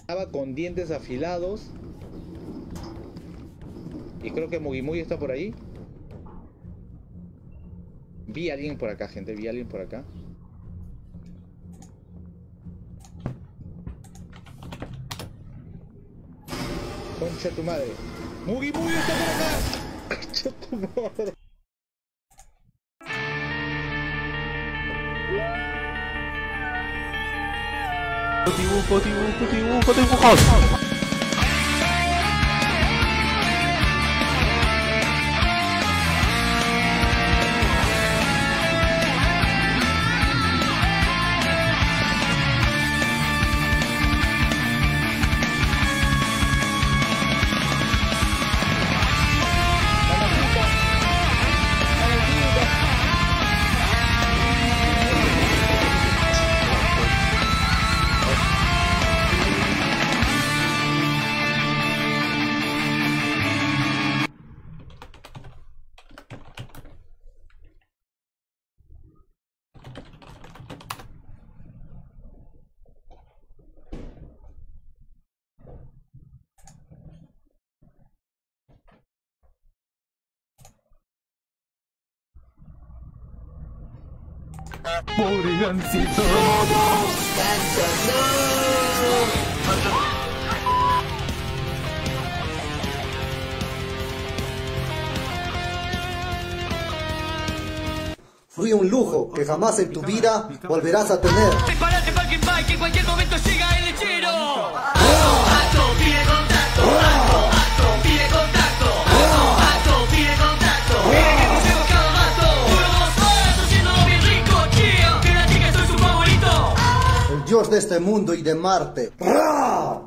Estaba con dientes afilados. Y creo que Mugi Mugi está por ahí. Vi a alguien por acá, gente. Vi a alguien por acá. Concha tu madre. Mugi Mugi está por acá. Concha tu madre. Dibujo. Pobre Gansito. Fui un lujo que jamás en tu vida volverás a tener. Prepárate para que en cualquier momento llega el lechero. Acto, pide contacto. Acto, pide contacto. Acto, pide contacto. Mira que pusemos cada mato. Unos horas haciendo bien rico, tío. Que la chica soy su favorito. El dios de este mundo y de Marte. ¡Ra!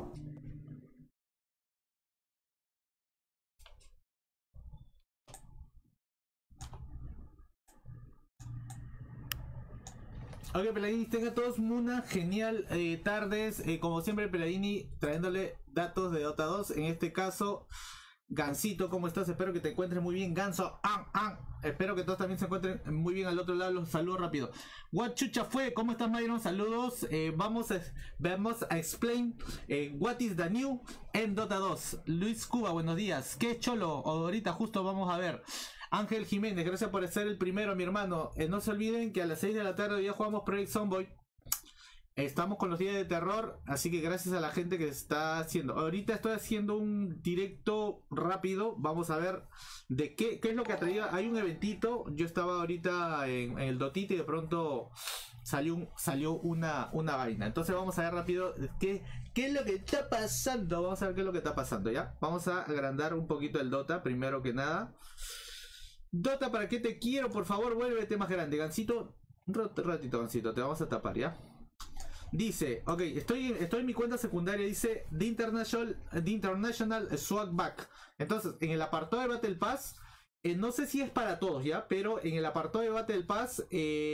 Ok, Peladini, tengan todos una genial tardes. Como siempre, Peladini trayéndole datos de Dota 2. En este caso, Gansito, ¿cómo estás? Espero que te encuentres muy bien. Ganso, espero que todos también se encuentren muy bien al otro lado. Los saludo rápido. What chucha fue? ¿Cómo estás, Myron? Saludos. Vamos a explain what is the new en Dota 2. Luis Cuba, buenos días. ¿Qué cholo? Ahorita justo vamos a ver. Ángel Jiménez, gracias por ser el primero, mi hermano. No se olviden que a las 6 de la tarde ya jugamos Project Zomboid. Estamos con los días de terror, así que gracias a la gente que está haciendo. Ahorita estoy haciendo un directo rápido. Vamos a ver de qué es lo que ha traído. Hay un eventito. Yo estaba ahorita en el Dotita y de pronto salió una vaina. Entonces vamos a ver rápido qué es lo que está pasando. Vamos a ver qué es lo que está pasando, ¿ya? Vamos a agrandar un poquito el Dota, primero que nada. Dota, ¿para qué te quiero? Por favor, vuélvete más grande. Gansito, un ratito, Gansito, te vamos a tapar, ¿ya? Dice, ok, estoy en mi cuenta secundaria, dice The International Swag Back. Entonces, en el apartado de Battle Pass, no sé si es para todos, ¿ya? Pero en el apartado de Battle Pass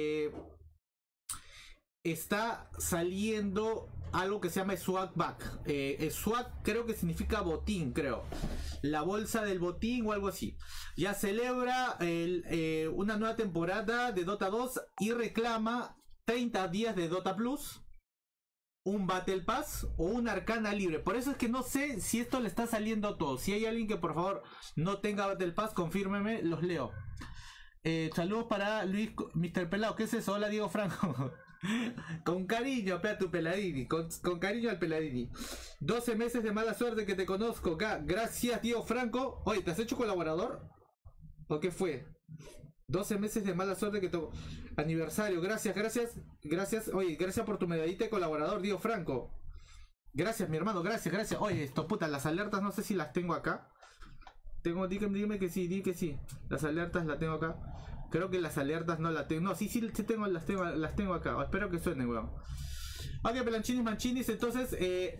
está saliendo algo que se llama Swag Back. Swag creo que significa botín, creo. La bolsa del botín o algo así. Ya celebra una nueva temporada de Dota 2 y reclama 30 días de Dota Plus, un Battle Pass o una Arcana libre. Por eso es que no sé si esto le está saliendo a todos. Si hay alguien que por favor no tenga Battle Pass, confírmeme, los leo. Saludos para Luis, Mr. Pelado. ¿Qué es eso? Hola, Diego Franco. Con cariño, a tu Peladini. Con cariño al Peladini. 12 meses de mala suerte que te conozco. Gracias, Diego Franco. Oye, ¿te has hecho colaborador? ¿O qué fue? 12 meses de mala suerte que te... Aniversario, gracias. Oye, gracias por tu medallita de colaborador, Diego Franco. Gracias, mi hermano, gracias. Oye, esto puta, las alertas no sé si las tengo acá. Dime que sí, di que sí. Las alertas las tengo acá. Creo que las alertas no las tengo. No, sí tengo, las tengo acá. Espero que suenen, weón. Ok, pelanchinis, manchinis. Entonces,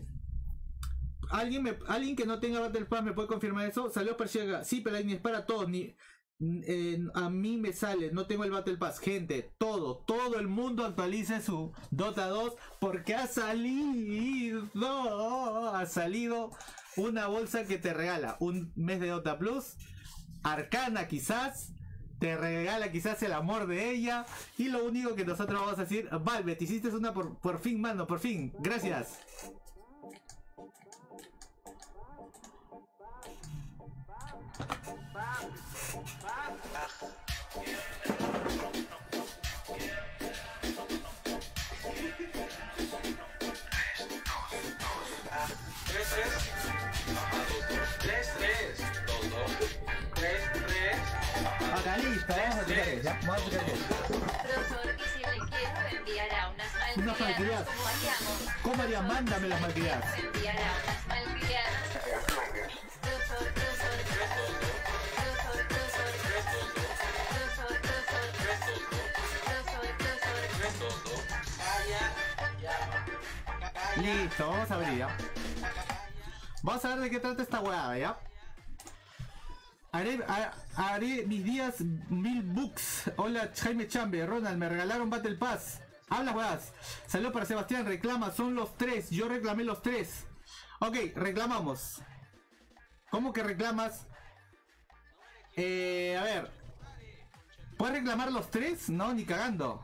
alguien que no tenga Battle Pass me puede confirmar eso. Salió Persiega. Sí, Pelanini, es para todos. A mí me sale, no tengo el Battle Pass. Gente, todo el mundo actualice su Dota 2 porque ha salido una bolsa que te regala un mes de Dota Plus. Arcana quizás te regala quizás el amor de ella. Y lo único que nosotros vamos a decir, Valve, te hiciste una por fin, mano, por fin. Gracias. Acá listo, vamos a tocar eso, ¿ya? Vamos a tocar eso. Profesor, y si le quiero enviar a unas Unas malcriadas, malcriadas. ¿cómo haríamos? ¿Cómo haría? Mándame las malcriadas. Enviar a unas malcriadas. Profesor, profesor. Profesor, profesor. Profesor, profesor. Listo, vamos a abrir ya. Vamos a ver de qué trata esta hueá, ¿ya? Haré mis días 1000 books. Hola Jaime Chambe, Ronald, me regalaron Battle Pass. Habla huevas. Saludos para Sebastián, reclama, son los 3. Yo reclamé los 3. Ok, reclamamos. ¿Cómo que reclamas? A ver. ¿Puedes reclamar los 3? No, ni cagando.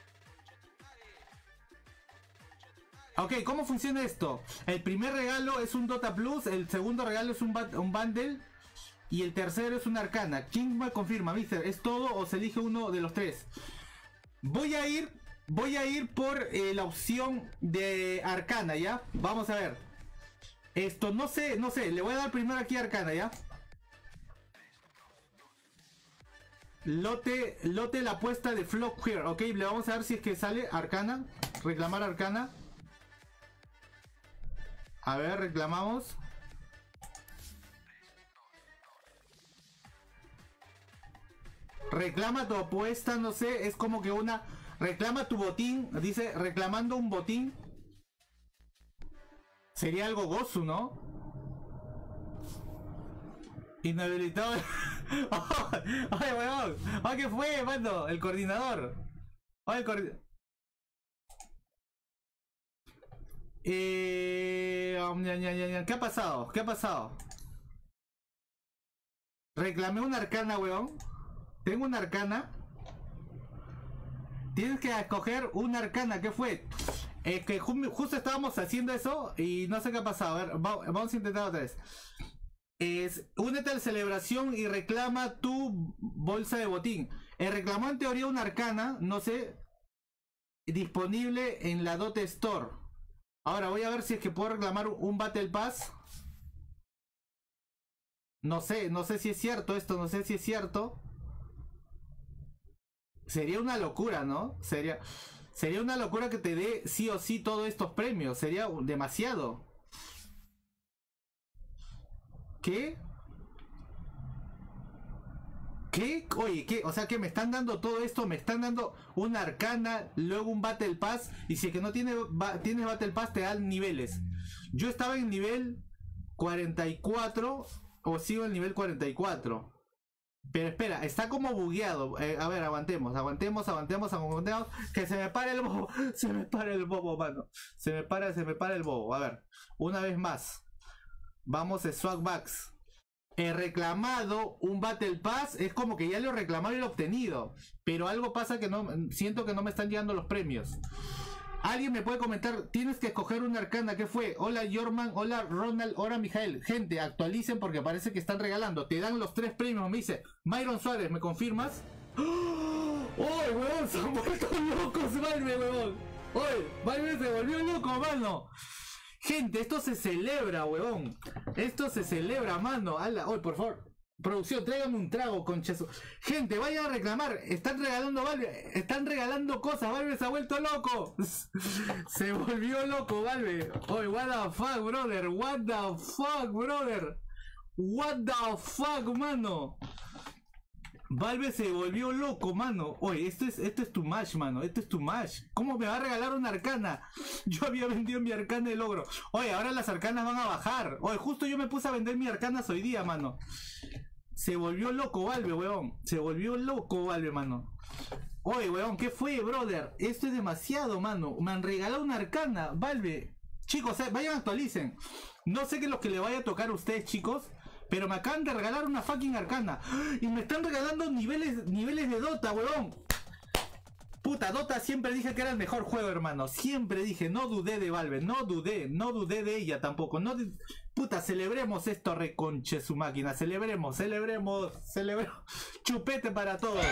Ok, ¿cómo funciona esto? El primer regalo es un Dota Plus, el segundo regalo es un bundle y el tercero es una arcana. ¿Quién me confirma, mister? ¿Es todo o se elige uno de los 3? Voy a ir por la opción de arcana, ¿ya? Vamos a ver. Esto, no sé, le voy a dar primero aquí a arcana, ¿ya? Lote la apuesta de Flock Queer. Ok, le vamos a ver si es que sale arcana. Reclamar arcana. A ver, reclamamos. Reclama tu apuesta, no sé, es como que una... Reclama tu botín, dice reclamando un botín. Sería algo gozo, ¿no? Inhabilitado. Ay, weón. Ay, ¿qué fue, mando? El coordinador. Ay, el coordinador. ¿Qué ha pasado? ¿Qué ha pasado? Reclamé una arcana, weón. Tengo una arcana. Tienes que escoger una arcana. ¿Qué fue? Es que justo estábamos haciendo eso y no sé qué ha pasado. A ver, vamos a intentar otra vez. Únete a la celebración y reclama tu bolsa de botín. Reclamó en teoría una arcana, no sé, disponible en la Dota Store. Ahora voy a ver si es que puedo reclamar un Battle Pass. No sé si es cierto esto, no sé si es cierto. Sería una locura, ¿no? Sería una locura que te dé sí o sí todos estos premios. Sería demasiado. ¿Qué? ¿Qué? Oye, ¿qué? O sea que me están dando todo esto, me están dando una arcana, luego un Battle Pass, y si es que no tienes Battle Pass te dan niveles. Yo estaba en nivel 44, o sigo en nivel 44. Pero espera, está como bugueado. A ver, aguantemos. Que se me pare el bobo. Se me para el bobo, mano. Se me para el bobo. A ver, una vez más. Vamos a Swagbucks. He reclamado un Battle Pass. Es como que ya lo he reclamado y lo he obtenido. Pero algo pasa que no. Siento que no me están llegando los premios. Alguien me puede comentar. Tienes que escoger una arcana. ¿Qué fue? Hola Jorman. Hola Ronald. Hola Mijael. Gente, actualicen porque parece que están regalando. Te dan los 3 premios. Me dice Myron Suárez. ¿Me confirmas? ¡Oh, huevón! Se han vuelto locos, Valve, huevón. ¡Oye! Valve se volvió loco, mano. Gente, esto se celebra, huevón. Esto se celebra, mano. Oye, por favor. Producción, tráigame un trago, conchazo. Gente, vayan a reclamar. Están regalando Valve. Están regalando cosas. Valve se ha vuelto loco. Se volvió loco, Valve. Oye, what the fuck, brother. What the fuck, brother. What the fuck, mano. Valve se volvió loco, mano. Oye, esto es too much, mano. Esto es too much. ¿Cómo me va a regalar una arcana? Yo había vendido mi arcana de logro. Oye, ahora las arcanas van a bajar. Oye, justo yo me puse a vender mi arcanas hoy día, mano. Se volvió loco Valve, weón. Se volvió loco Valve, mano. Oye, weón, ¿qué fue, brother? Esto es demasiado, mano. Me han regalado una arcana, Valve. Chicos, vayan, actualicen. No sé qué es lo que le vaya a tocar a ustedes, chicos. Pero me acaban de regalar una fucking arcana. Y me están regalando niveles de Dota, weón. Puta, Dota siempre dije que era el mejor juego, hermano. Siempre dije, no dudé de Valve, no dudé de ella tampoco. Puta, celebremos esto, reconche su máquina. Celebremos. Chupete para todos.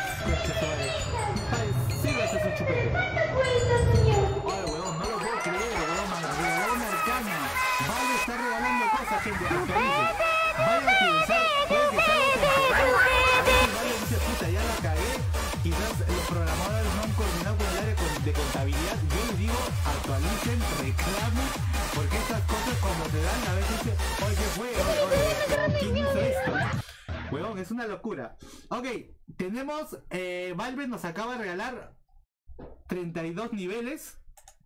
Síguese su chupete. Ay, weón, no lo puedo creer, weón, man. Regaló una arcana. Valve está regalando cosas, gente. Actualicen. Vayan a utilizar, puede que sea algo temporal. A veces Valve dice, puta, ya la cagué. Quizás los programadores no han coordinado con el área de contabilidad. Yo les digo, actualicen, reclamen, porque estas cosas como te dan a veces dicen, oye, ¿qué fue? Oye, ¿quién hizo esto? Huevón, es una locura. Ok, tenemos, Valve nos acaba de regalar 32 niveles.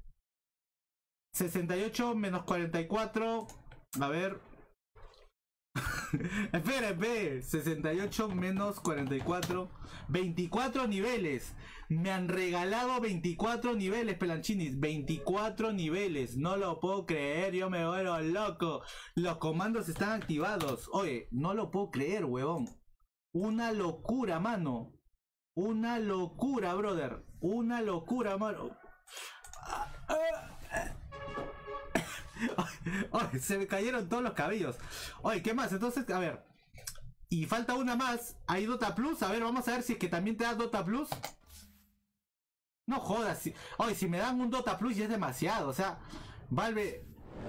68 menos 44. A ver. Espera, 68 menos 44. 24 niveles. Me han regalado 24 niveles, pelanchinis. 24 niveles. No lo puedo creer, yo me vuelvo loco. Los comandos están activados. Oye, no lo puedo creer, huevón. Una locura, mano. Una locura, brother. Una locura, mano. Oye, se me cayeron todos los cabellos. Oye, ¿qué más? Entonces, a ver. Y falta una más. Hay Dota Plus. A ver, vamos a ver si es que también te da Dota Plus. No jodas. Oye, si me dan un Dota Plus ya es demasiado. O sea, Valve.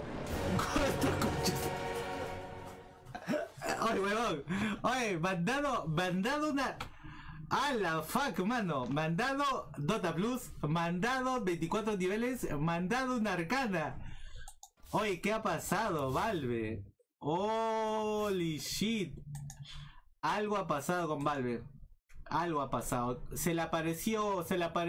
Oye, huevón. Oye, mandado una. A la fuck, mano. Mandado Dota Plus. Mandado 24 niveles. Mandado una arcana. Oye, ¿qué ha pasado, Valve? Holy shit. Algo ha pasado con Valve. Algo ha pasado. Se le ha parecido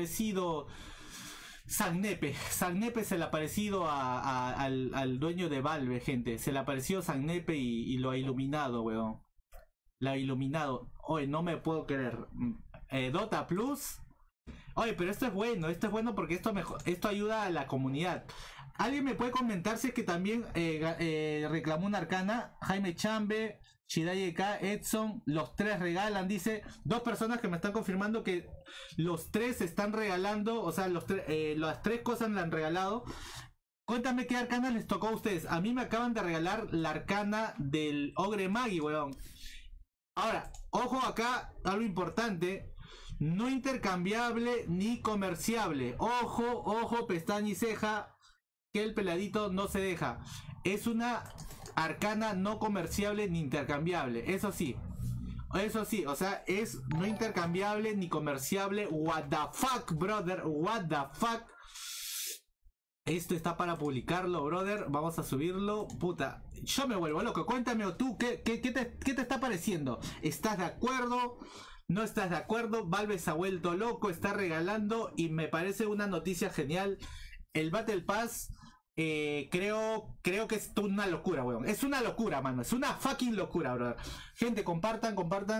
Sagnepe. Sagnepe se le ha parecido al dueño de Valve, gente. Se le ha parecido Sagnepe y lo ha iluminado, weón. Lo ha iluminado. Oye, no me puedo creer. Dota Plus. Oye, pero esto es bueno porque esto ayuda a la comunidad. ¿Alguien me puede comentar si es que también reclamó una arcana? Jaime Chambe, Shidaye K, Edson, los tres regalan, dice. Dos personas que me están confirmando que los tres están regalando, o sea, las tres cosas le han regalado. Cuéntame qué arcana les tocó a ustedes. A mí me acaban de regalar la arcana del Ogre Magi, weón. Ahora, ojo acá, algo importante. No intercambiable ni comerciable. Ojo, pestaña y ceja. Que el peladito no se deja. Es una arcana no comerciable ni intercambiable. Eso sí, o sea, es no intercambiable ni comerciable. What the fuck, brother. What the fuck. Esto está para publicarlo, brother. Vamos a subirlo. Puta, yo me vuelvo loco. Cuéntame tú, ¿qué te está pareciendo? ¿Estás de acuerdo? ¿No estás de acuerdo? Valve se ha vuelto loco, está regalando y me parece una noticia genial. El Battle Pass, creo que es una locura, weón. Es una locura, mano. Es una fucking locura, bro. Gente, compartan,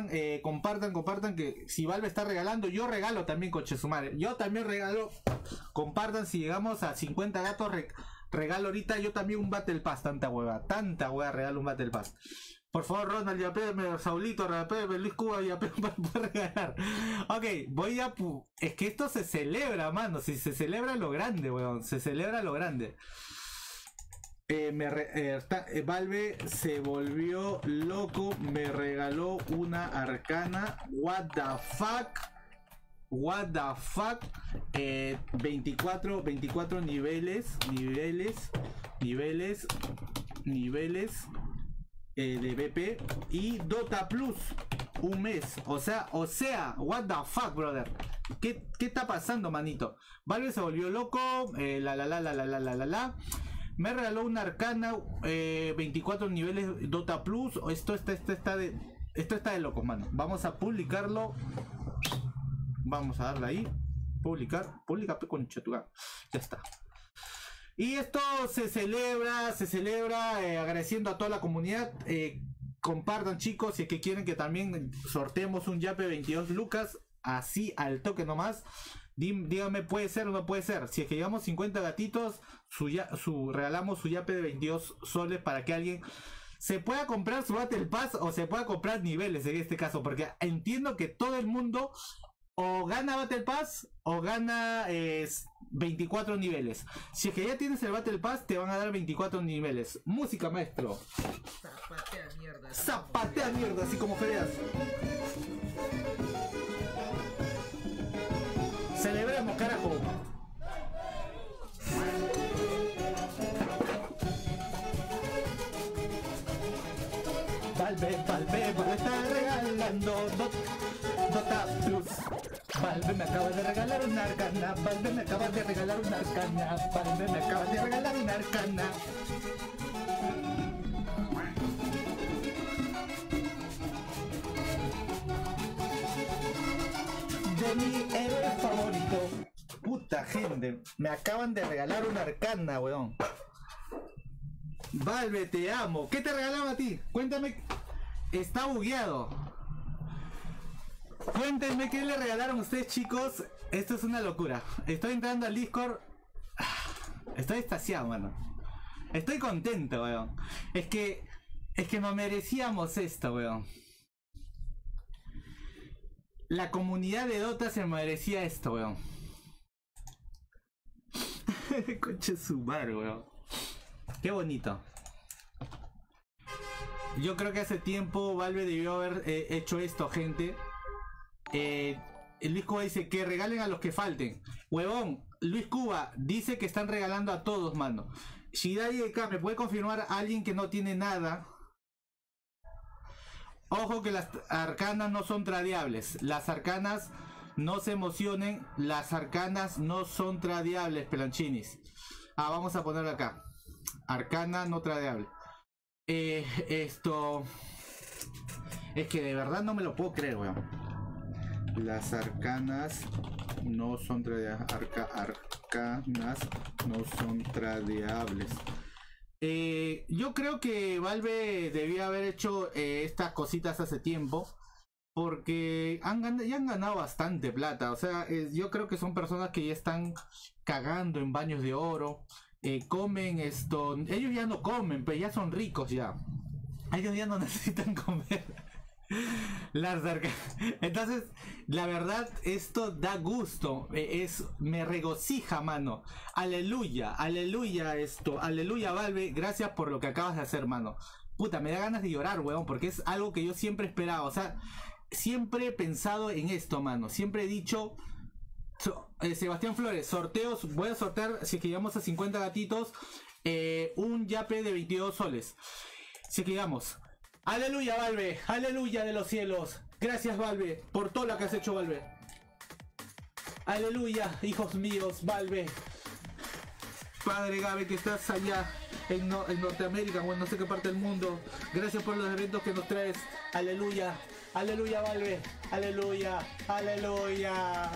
que si Valve está regalando, yo regalo también, coche su madre. Yo también regalo. Compartan, si llegamos a 50 gatos, regalo ahorita yo también un Battle Pass. Tanta hueva regalo un Battle Pass. Por favor, Ronald, ya pégame, Saulito, pégame, Luis Cuba, ya pégame para regalar. Ok, voy a... Es que esto se celebra, mano. Si se celebra lo grande, weón. Se celebra lo grande. Valve se volvió loco. Me regaló una arcana. What the fuck. 24 niveles. De BP y Dota Plus un mes, o sea, what the fuck, brother. ¿Qué está pasando, manito? Valve se volvió loco. Me regaló una arcana, 24 niveles Dota Plus. Esto está de locos, mano. Vamos a publicarlo. Vamos a darle ahí. Publica con Chetuga. Ya está. Y esto se celebra agradeciendo a toda la comunidad. Compartan, chicos, si es que quieren que también sorteemos un yape 22 lucas, así al toque nomás. Díganme, ¿puede ser o no puede ser? Si es que llevamos 50 gatitos, regalamos su yape de 22 soles para que alguien se pueda comprar su Battle Pass o se pueda comprar niveles en este caso, porque entiendo que todo el mundo o gana Battle Pass o gana 24 niveles. Si es que ya tienes el Battle Pass, te van a dar 24 niveles. Música, maestro. Zapatea mierda. Zapatea mierda, así como feas. Celebremos, carajo. Valve está regalando Dota Plus. Valve me acaba de regalar una arcana. Valve me acaba de regalar una arcana. Valve me acaba de regalar una arcana. De mi héroe favorito. Puta gente, me acaban de regalar una arcana, weón. Valve, te amo. ¿Qué te regalaron a ti? Cuéntame. Está bugueado. Cuéntenme qué le regalaron a ustedes, chicos. Esto es una locura. Estoy entrando al Discord. Estoy extasiado, mano. Estoy contento, weón. Es que nos merecíamos esto, weón. La comunidad de Dota se merecía esto, weón. Conche su madre, weón. Qué bonito. Yo creo que hace tiempo Valve debió haber hecho esto, gente. Luis Cuba dice que regalen a los que falten. Huevón, Luis Cuba dice que están regalando a todos, mano. Shidai Eka, ¿me puede confirmar a alguien que no tiene nada? Ojo que las arcanas no son tradeables. Las arcanas, no se emocionen. Las arcanas no son tradeables, pelanchinis. Vamos a ponerlo acá. Arcana no tradeable. Esto es que de verdad no me lo puedo creer, weón. Las arcanas no son tradeables. Arcanas no son tradeables. Yo creo que Valve debía haber hecho estas cositas hace tiempo, porque ya han ganado bastante plata. O sea, yo creo que son personas que ya están cagando en baños de oro. Comen esto. Ellos ya no comen, pero ya son ricos ya. Ellos ya no necesitan comer. Entonces, la verdad, esto da gusto. Me regocija, mano. Aleluya, aleluya esto. Aleluya, Valve. Gracias por lo que acabas de hacer, mano. Puta, me da ganas de llorar, weón, porque es algo que yo siempre esperaba. O sea, siempre he pensado en esto, mano. Siempre he dicho... Sebastián Flores, sorteos. Voy a sortear, si es que llegamos a 50 gatitos, un yape de 22 soles. Si es que llegamos. Aleluya, Valve, aleluya de los cielos. Gracias, Valve, por todo lo que has hecho, Valve. Aleluya, hijos míos, Valve. Padre Gabe, que estás allá en Norteamérica o en no sé qué parte del mundo. Gracias por los eventos que nos traes. Aleluya, aleluya, Valve. Aleluya, aleluya.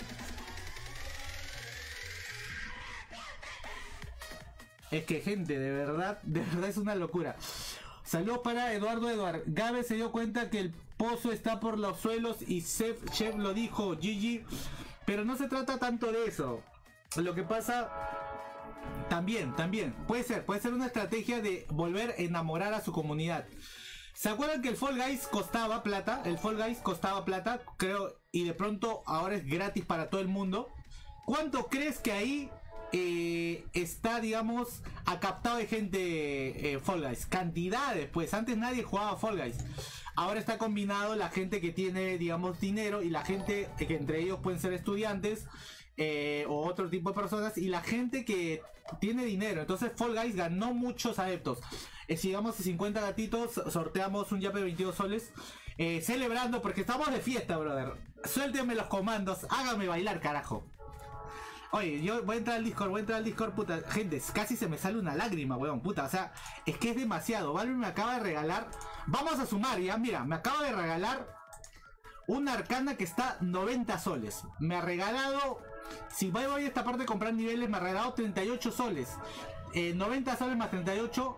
Es que, gente, de verdad es una locura. Saludos para Eduardo. Gabe se dio cuenta que el pozo está por los suelos y Chef lo dijo, GG. Pero no se trata tanto de eso. Lo que pasa... También, puede ser una estrategia de volver a enamorar a su comunidad. ¿Se acuerdan que el Fall Guys costaba plata? El Fall Guys costaba plata, creo, y de pronto ahora es gratis para todo el mundo. ¿Cuánto crees que ahí está, digamos, acaptado de gente Fall Guys? Cantidades, pues antes nadie jugaba Fall Guys. Ahora está combinado la gente que tiene, digamos, dinero y la gente que entre ellos pueden ser estudiantes o otro tipo de personas y la gente que tiene dinero. Entonces Fall Guys ganó muchos adeptos. Si llegamos a 50 gatitos, sorteamos un yape de 22 soles. Celebrando porque estamos de fiesta, brother. Suéltenme los comandos, hágame bailar, carajo. Oye, yo voy a entrar al Discord, puta. Gente, casi se me sale una lágrima, weón, puta. O sea, es que es demasiado. Valve me acaba de regalar. Vamos a sumar ya, mira, me acaba de regalar una arcana que está 90 soles. Me ha regalado, si voy a esta parte a comprar niveles, me ha regalado 38 soles. 90 soles más 38,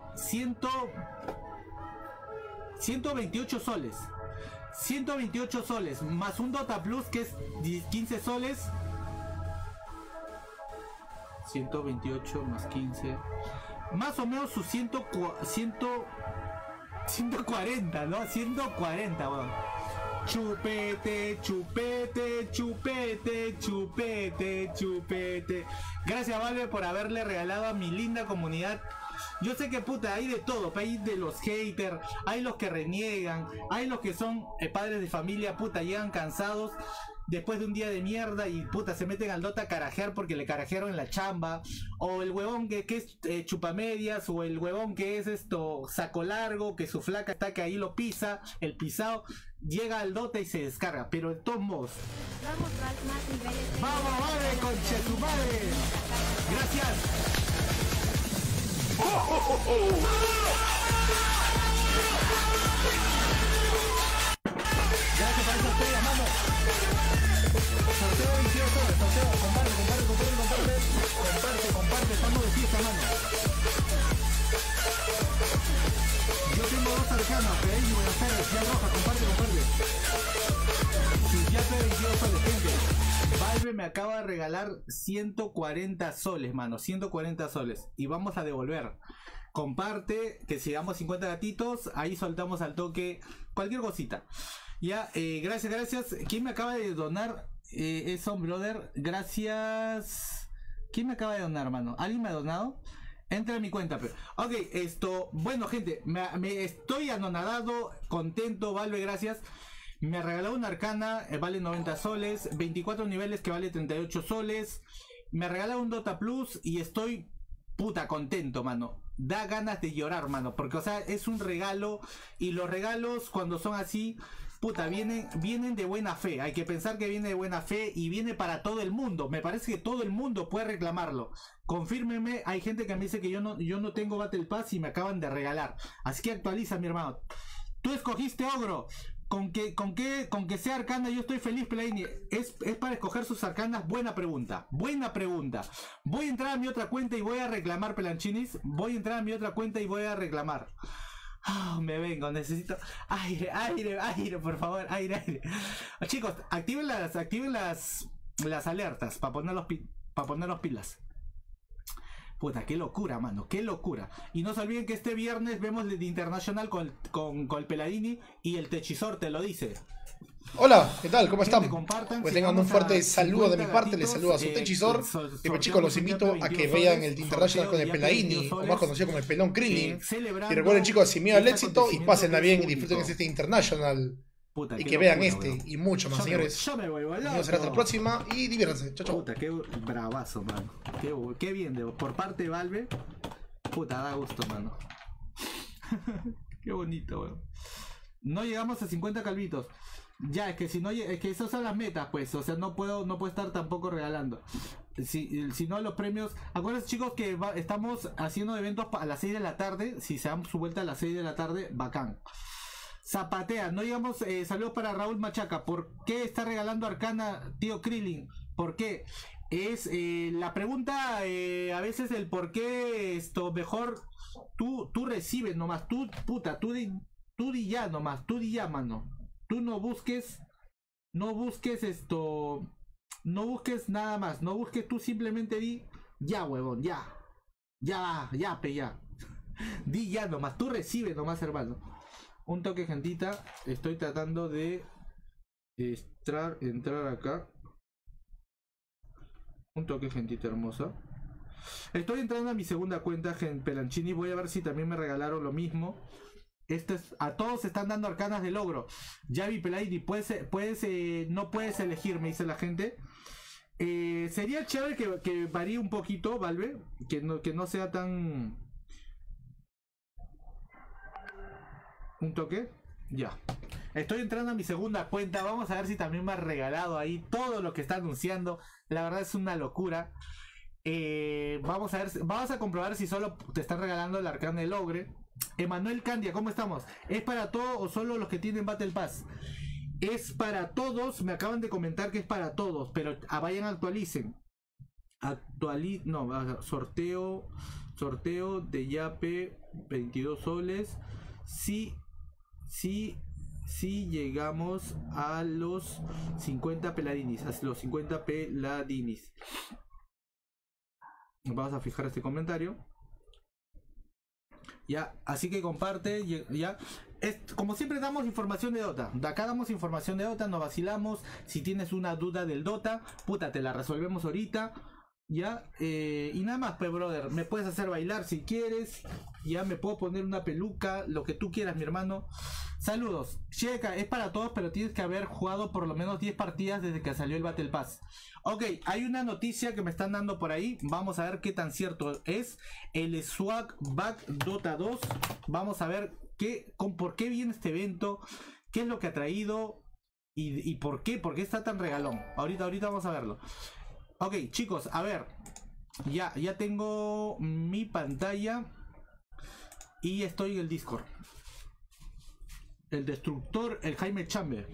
128 soles. 128 soles, más un Dota Plus que es 15 soles. 128 más 15, más o menos sus 140, ¿no? 140, weón. Chupete, chupete, chupete, chupete, chupete. Gracias, Valve, por haberle regalado a mi linda comunidad. Yo sé que puta, hay de todo, hay de los haters, hay los que reniegan, hay los que son padres de familia, puta, llegan cansados después de un día de mierda y puta se meten al Dota a carajear porque le carajearon en la chamba, o el huevón que es chupamedias, o el huevón que es saco largo, que su flaca está que ahí lo pisa, el pisado llega al Dota y se descarga, pero de todos modos Vamos, Ralph, más niveles. vamos, vale, conche tu madre. Gracias. Gracias por esa estrella, mano. Sorteo 22 soles, sorteo, comparte, estamos de fiesta, mano. Yo tengo 2 arcanas, Federico, buenas tardes, ya roja, comparte. Si ya te 22 soles, gente. Valve me acaba de regalar 140 soles, mano, 140 soles. Y vamos a devolver. Comparte, que si damos 50 gatitos, ahí soltamos al toque cualquier cosita. Ya, gracias. ¿Quién me acaba de donar? Es On Brother. Gracias. ¿Quién me acaba de donar, mano? ¿Alguien me ha donado? Entra a mi cuenta, pero. Ok, bueno, gente, me estoy anonadado, contento, Valve, gracias. Me ha regalado una arcana, vale 90 soles, 24 niveles que vale 38 soles. Me ha regalado un Dota Plus y estoy puta contento, mano. Da ganas de llorar, mano, porque o sea, es un regalo y los regalos cuando son así, puta, vienen de buena fe. Hay que pensar que viene de buena fe y viene para todo el mundo. Me parece que todo el mundo puede reclamarlo. Confírmeme, hay gente que me dice que yo no tengo Battle Pass y me acaban de regalar. Así que actualiza, mi hermano. Tú escogiste Ogro. Con que sea arcana yo estoy feliz, Pelaini. ¿Es para escoger sus arcanas? Buena pregunta. Voy a entrar a mi otra cuenta y voy a reclamar, Pelanchinis. Me vengo, necesito aire, por favor, aire. Chicos, activen las alertas para ponerlos pilas. Puta, qué locura, mano, qué locura. Y no se olviden que este viernes vemos The International con el Peladini y el Techisor te lo dice. Hola, ¿qué tal? ¿Cómo están? Compartan, Pues si tengan un vamos fuerte a saludo de mi 50 parte, les gatitos, saluda su Techisor. Y pues chicos, los invito a que vean el International con el Pelaini, o más conocido como el Pelón Krillin. Y recuerden, chicos, sin miedo al éxito y pásenla bien y disfruten este International. Puta, Y qué que vean locura, este weón. y mucho más, señores. Yo me voy, Nos será hasta la próxima y diviértanse. Chau, chau. Puta, qué bravazo, mano. Qué bien, por parte de Valve. Puta, da gusto, mano. Qué bonito, weón. No llegamos a 50 calvitos. Ya, es que si no, es que esas son las metas, pues. O sea, no puedo estar tampoco regalando. Si no, los premios. Acuérdense, chicos, que estamos haciendo eventos a las 6 de la tarde. Si se dan su vuelta a las 6 de la tarde, bacán. Zapatea, no digamos, saludos para Raúl Machaca. ¿Por qué está regalando arcana, tío Krillin? ¿Por qué? Es la pregunta, a veces el por qué mejor tú recibes nomás, tú di ya nomás, tú di ya, mano. Tú no busques nada más, no busques, tú simplemente di ya, huevón, ya. Di ya nomás, tú recibes nomás, hermano. Un toque, gentita. Estoy tratando de entrar acá. Un toque, gentita hermosa. Estoy entrando a mi segunda cuenta, Pelanchini. Voy a ver si también me regalaron lo mismo. A todos están dando arcanas de logro. Ya vi, Pelaidi, no puedes elegir, me dice la gente. Sería chévere que varíe un poquito, Valve. Que no sea tan... Un toque. Ya. Estoy entrando a mi segunda cuenta. Vamos a ver si también me ha regalado ahí todo lo que está anunciando. La verdad es una locura. Vamos a comprobar si solo te están regalando el arcana del ogre. Emanuel Candia, ¿cómo estamos? ¿Es para todos o solo los que tienen Battle Pass? Es para todos. Me acaban de comentar que es para todos, pero vayan, actualicen. Sorteo de Yape 22 soles. Si llegamos a los 50 peladinis, Vamos a fijar este comentario. Ya, así que comparte, ya. Como siempre damos información de Dota. De acá damos información de Dota, nos vacilamos. Si tienes una duda del Dota, puta, te la resolvemos ahorita. Ya, y nada más, pues, brother. Me puedes hacer bailar si quieres. Ya, me puedo poner una peluca, lo que tú quieras, mi hermano. Saludos. Checa, es para todos, pero tienes que haber jugado por lo menos 10 partidas desde que salió el Battle Pass. Ok, hay una noticia que me están dando por ahí. Vamos a ver qué tan cierto es. El Swag Back Dota 2. Vamos a ver por qué viene este evento, qué es lo que ha traído y por qué está tan regalón. Ahorita vamos a verlo. Ok, chicos, a ver. Ya tengo mi pantalla y estoy en el Discord. El Destructor, el Jaime Chamber.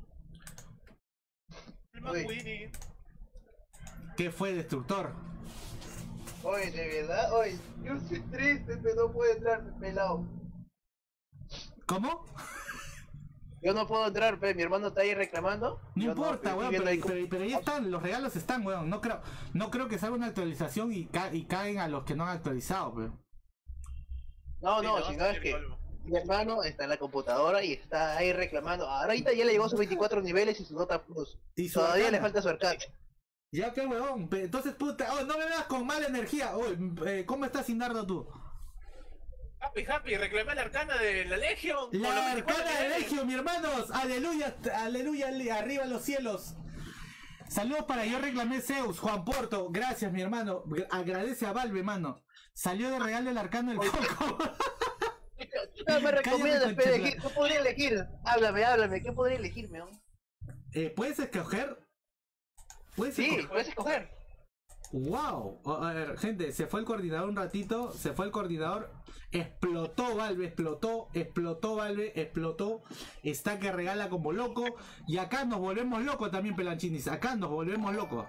¿Qué fue, Destructor? Oye, de verdad, oye, yo soy triste, pero no puedo entrar, pelado. ¿Cómo? Yo no puedo entrar, mi hermano está ahí reclamando. No importa, weón, pero ahí están, los regalos están, weón. No creo que salga una actualización y caen a los que no han actualizado, weón. No, si no es que mi hermano está en la computadora y está ahí reclamando. Ahorita ya le llegó a sus 24 niveles y su Dota Plus. Y todavía le falta su arcade. Ya que weón, entonces puta, no me veas con mala energía. ¿Cómo estás, Sindardo, tú? Happy, reclamé la arcana de la Legion. La arcana de Legion, mi hermanos. Aleluya, arriba en los cielos. Saludos para yo reclamé Zeus, Juan Porto. Gracias, mi hermano. Agradece a Valve, mano. Salió de regalo el arcano del Coco. No me recomiendas elegir. ¿Qué podría elegir? Háblame. ¿Qué podría elegirme? ¿Puedes escoger? Puedes escoger. Wow. A ver, gente, se fue el coordinador un ratito. Se fue el coordinador. Explotó Valve, explotó Valve, explotó. Está que regala como loco. Y acá nos volvemos locos también, pelanchinis. Acá nos volvemos locos.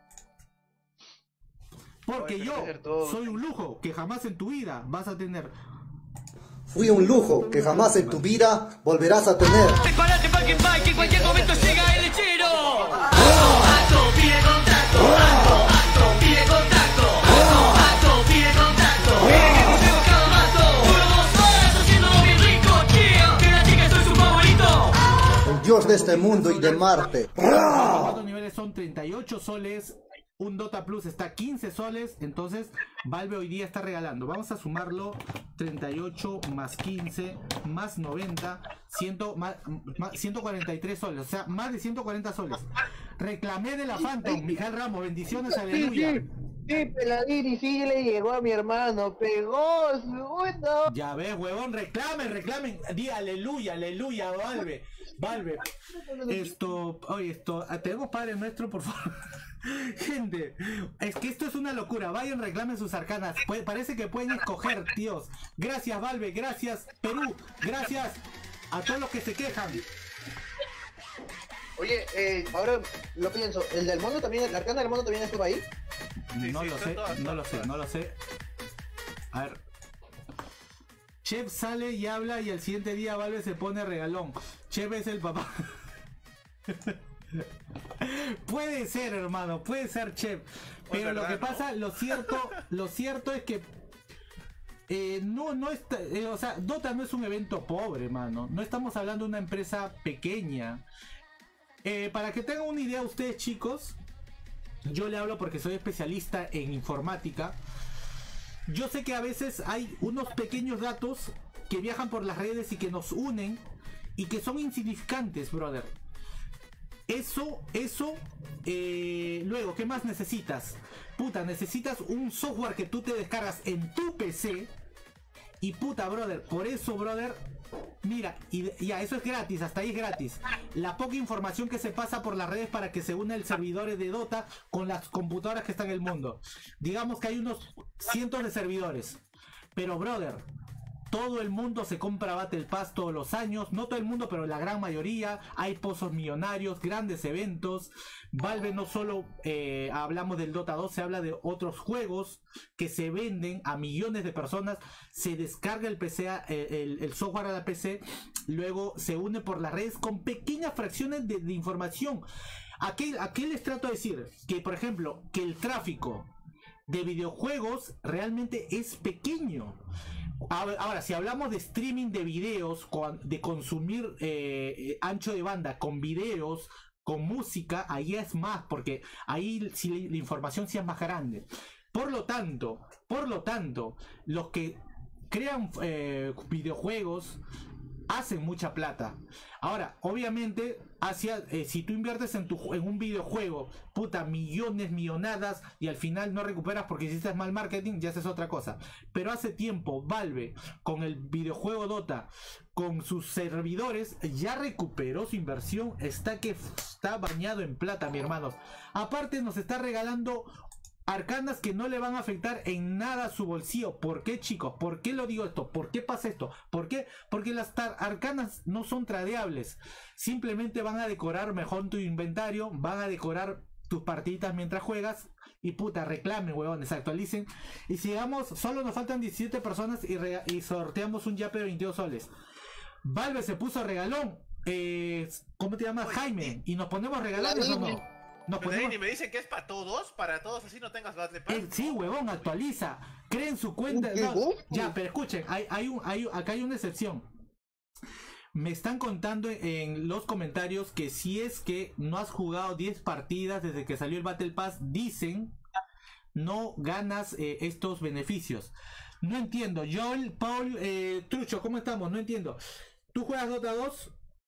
Porque yo soy un lujo que jamás en tu vida vas a tener. Fui un lujo que jamás en tu vida volverás a tener. Prepárate para que en cualquier momento llega el lechero. Acto, pide contacto. Acto, pide contacto. Acto, pide contacto. Mira que consejo cada mato. 1, 2 horas haciéndolo bien rico. Chill, que la chica soy su favorito. El dios de este mundo y de Marte. Los niveles son 38 soles. Un Dota Plus está 15 soles. Entonces Valve hoy día está regalando. Vamos a sumarlo. 38 más 15 más 90 143 soles. O sea, más de 140 soles. Reclamé de la Phantom. Mijael Ramos, bendiciones, aleluya. Sí, Peladini, sí le llegó a mi hermano. Pegó, segundo. Ya ves, huevón, reclamen. Di aleluya, Valve. Tenemos Padre Nuestro, por favor. Gente, es que esto es una locura. Vayan, reclamen sus arcanas. Parece que pueden escoger, tíos. Gracias, Valve, gracias, Perú, gracias a todos los que se quejan. Oye, ahora lo pienso, ¿el del mono también, la arcana del mono también estuvo ahí? No lo sé. A ver. Chef sale y habla y al siguiente día Valve se pone regalón. Chef es el papá. Puede ser, hermano, puede ser, Chef. Pero lo que pasa, lo cierto es que no está, o sea, Dota no es un evento pobre, hermano. No estamos hablando de una empresa pequeña. Para que tengan una idea ustedes, chicos, yo le hablo porque soy especialista en informática. Yo sé que a veces hay unos pequeños datos que viajan por las redes y que nos unen y que son insignificantes, brother. Luego, ¿qué más necesitas? Puta, necesitas un software que tú te descargas en tu PC. Y puta, brother, por eso, brother, mira, y ya, eso es gratis, hasta ahí es gratis. La poca información que se pasa por las redes para que se una el servidor de Dota con las computadoras que están en el mundo. Digamos que hay unos cientos de servidores. Pero, brother, todo el mundo se compra Battle Pass todos los años. No todo el mundo, pero la gran mayoría. Hay pozos millonarios, grandes eventos. Valve no solo hablamos del Dota 2, se habla de otros juegos que se venden a millones de personas. Se descarga el PC, el software a la PC. Luego se une por las redes con pequeñas fracciones de información. Aquí les trato de decir que, por ejemplo, que el tráfico de videojuegos realmente es pequeño. Ahora, si hablamos de streaming de videos, de consumir ancho de banda con videos, con música, ahí es más, porque ahí sí la información sí es más grande. Por lo tanto, los que crean videojuegos hacen mucha plata. Ahora, obviamente, si tú inviertes en un videojuego, puta, millones, millonadas, y al final no recuperas porque hiciste mal marketing, ya es otra cosa. Pero hace tiempo, Valve, con el videojuego Dota, con sus servidores, ya recuperó su inversión, está bañado en plata, mi hermanos. Aparte, nos está regalando arcanas que no le van a afectar en nada a su bolsillo. ¿Por qué, chicos? ¿Por qué lo digo esto? ¿Por qué pasa esto? ¿Por qué? Porque las arcanas no son tradeables. Simplemente van a decorar mejor tu inventario, van a decorar tus partiditas mientras juegas. Y puta, reclamen, huevones, actualicen. Y sigamos, solo nos faltan 17 personas y sorteamos un yape de 22 soles. Valve se puso regalón. ¿Cómo te llamas? Jaime. Y nos ponemos regalones o no. Y me dicen que es para todos, así no tengas Battle Pass. Sí, huevón, actualiza. Creen su cuenta. No, ya, pero escuchen, acá hay una excepción. Me están contando en los comentarios que si es que no has jugado 10 partidas desde que salió el Battle Pass, dicen, no ganas estos beneficios. No entiendo. Joel, Paul, Trucho, ¿cómo estamos? No entiendo. ¿Tú juegas Dota 2?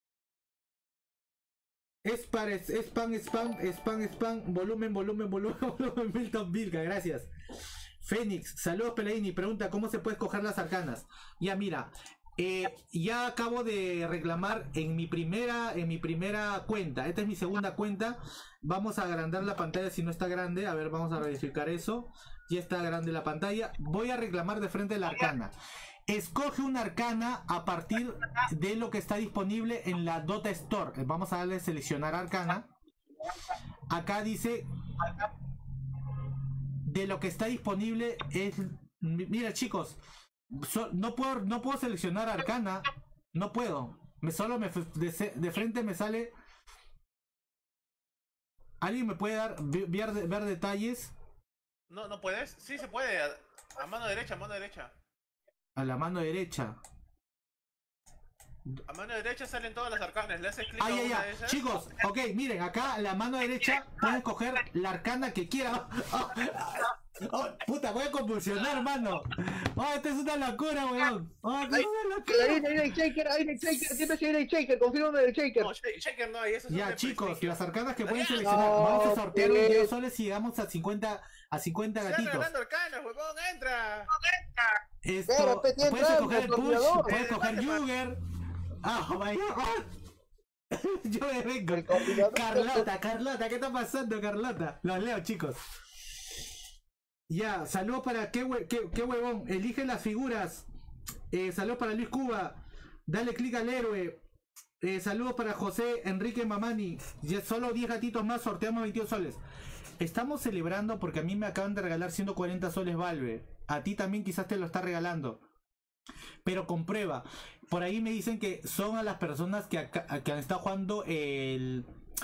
Spam, volumen, Milton Vilca, gracias. Fénix, saludos Peladini, pregunta ¿cómo se puede escoger las arcanas? Ya mira, ya acabo de reclamar en mi primera cuenta, esta es mi segunda cuenta, vamos a agrandar la pantalla si no está grande, a ver, vamos a verificar eso, ya está grande la pantalla, voy a reclamar de frente la arcana. Escoge una arcana a partir de lo que está disponible en la Dota Store. Vamos a darle a seleccionar arcana. Acá dice de lo que está disponible es. Mira, chicos, no puedo seleccionar arcana. No puedo. De frente me sale. ¿Alguien me puede ver detalles? No puedes. Sí se puede. A mano derecha. A la mano derecha. A mano derecha salen todas las arcanas. Le haces clic a una de esas. Chicos, ok, miren, acá a la mano derecha pueden coger la arcana que quieran. Puta, voy a convulsionar, mano. Esta es una locura, weón. Esta es una locura. Ahí hay Shaker, siempre si hay Shaker, confírmame el Shaker. No, Shaker no hay, eso es ya, chicos, las arcanas que pueden seleccionar. Vamos a sortear un 10 soles y llegamos a 50 gatitos. Están regalando arcanas, huevón, entra. Esto, puedes escoger el push, puedes escoger Jugger. Oh my god. Yo me vengo. Carlota, ¿qué está pasando, Carlota? Los leo, chicos. Ya, saludos para qué huevón. Elige las figuras. Saludos para Luis Cuba. Dale clic al héroe. Saludos para José Enrique Mamani. Ya solo 10 gatitos más, sorteamos 22 soles. Estamos celebrando porque a mí me acaban de regalar 140 soles Valve. A ti también quizás te lo está regalando. Pero comprueba. Por ahí me dicen que son a las personas que han estado jugando el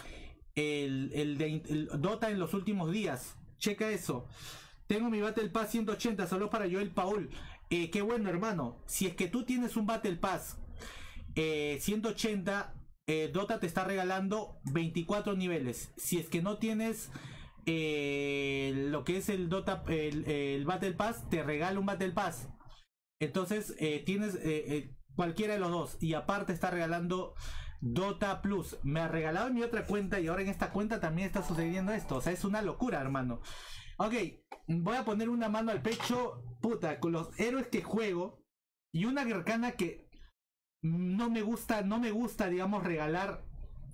Dota en los últimos días. Checa eso. Tengo mi Battle Pass 180. Saludos para Joel Paul. Qué bueno, hermano. Si es que tú tienes un Battle Pass 180, Dota te está regalando 24 niveles. Si es que no tienes lo que es el Dota, el Battle Pass, te regala un Battle Pass. Entonces tienes cualquiera de los dos. Y aparte está regalando Dota Plus. Me ha regalado en mi otra cuenta y ahora en esta cuenta también está sucediendo esto. O sea, es una locura, hermano. Ok, voy a poner una mano al pecho, puta, con los héroes que juego. Y una arcana que no me gusta, digamos, regalar.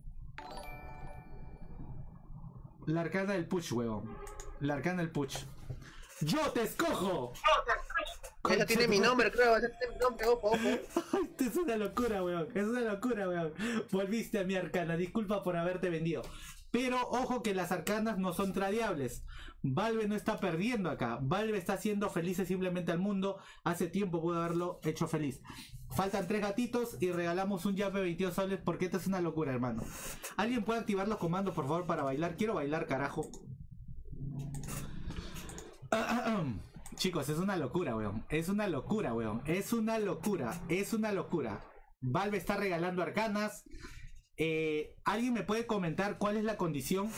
La arcana del push, huevón. La arcana del push. ¡Yo te escojo! Esa tiene mi nombre, creo. Esa tiene mi nombre, ojo. Esto es una locura, weón. Es una locura, weón. Volviste a mi arcana. Disculpa por haberte vendido. Pero ojo que las arcanas no son tradeables. Valve no está perdiendo acá. Valve está haciendo felices simplemente al mundo. Hace tiempo pudo haberlo hecho feliz. Faltan 3 gatitos y regalamos un yape de 22 soles porque esto es una locura, hermano. ¿Alguien puede activar los comandos, por favor, para bailar? Quiero bailar, carajo. Chicos, es una locura, weón. Es una locura, weón. Es una locura. Es una locura. Valve está regalando arcanas. ¿Alguien me puede comentar cuál es la condición?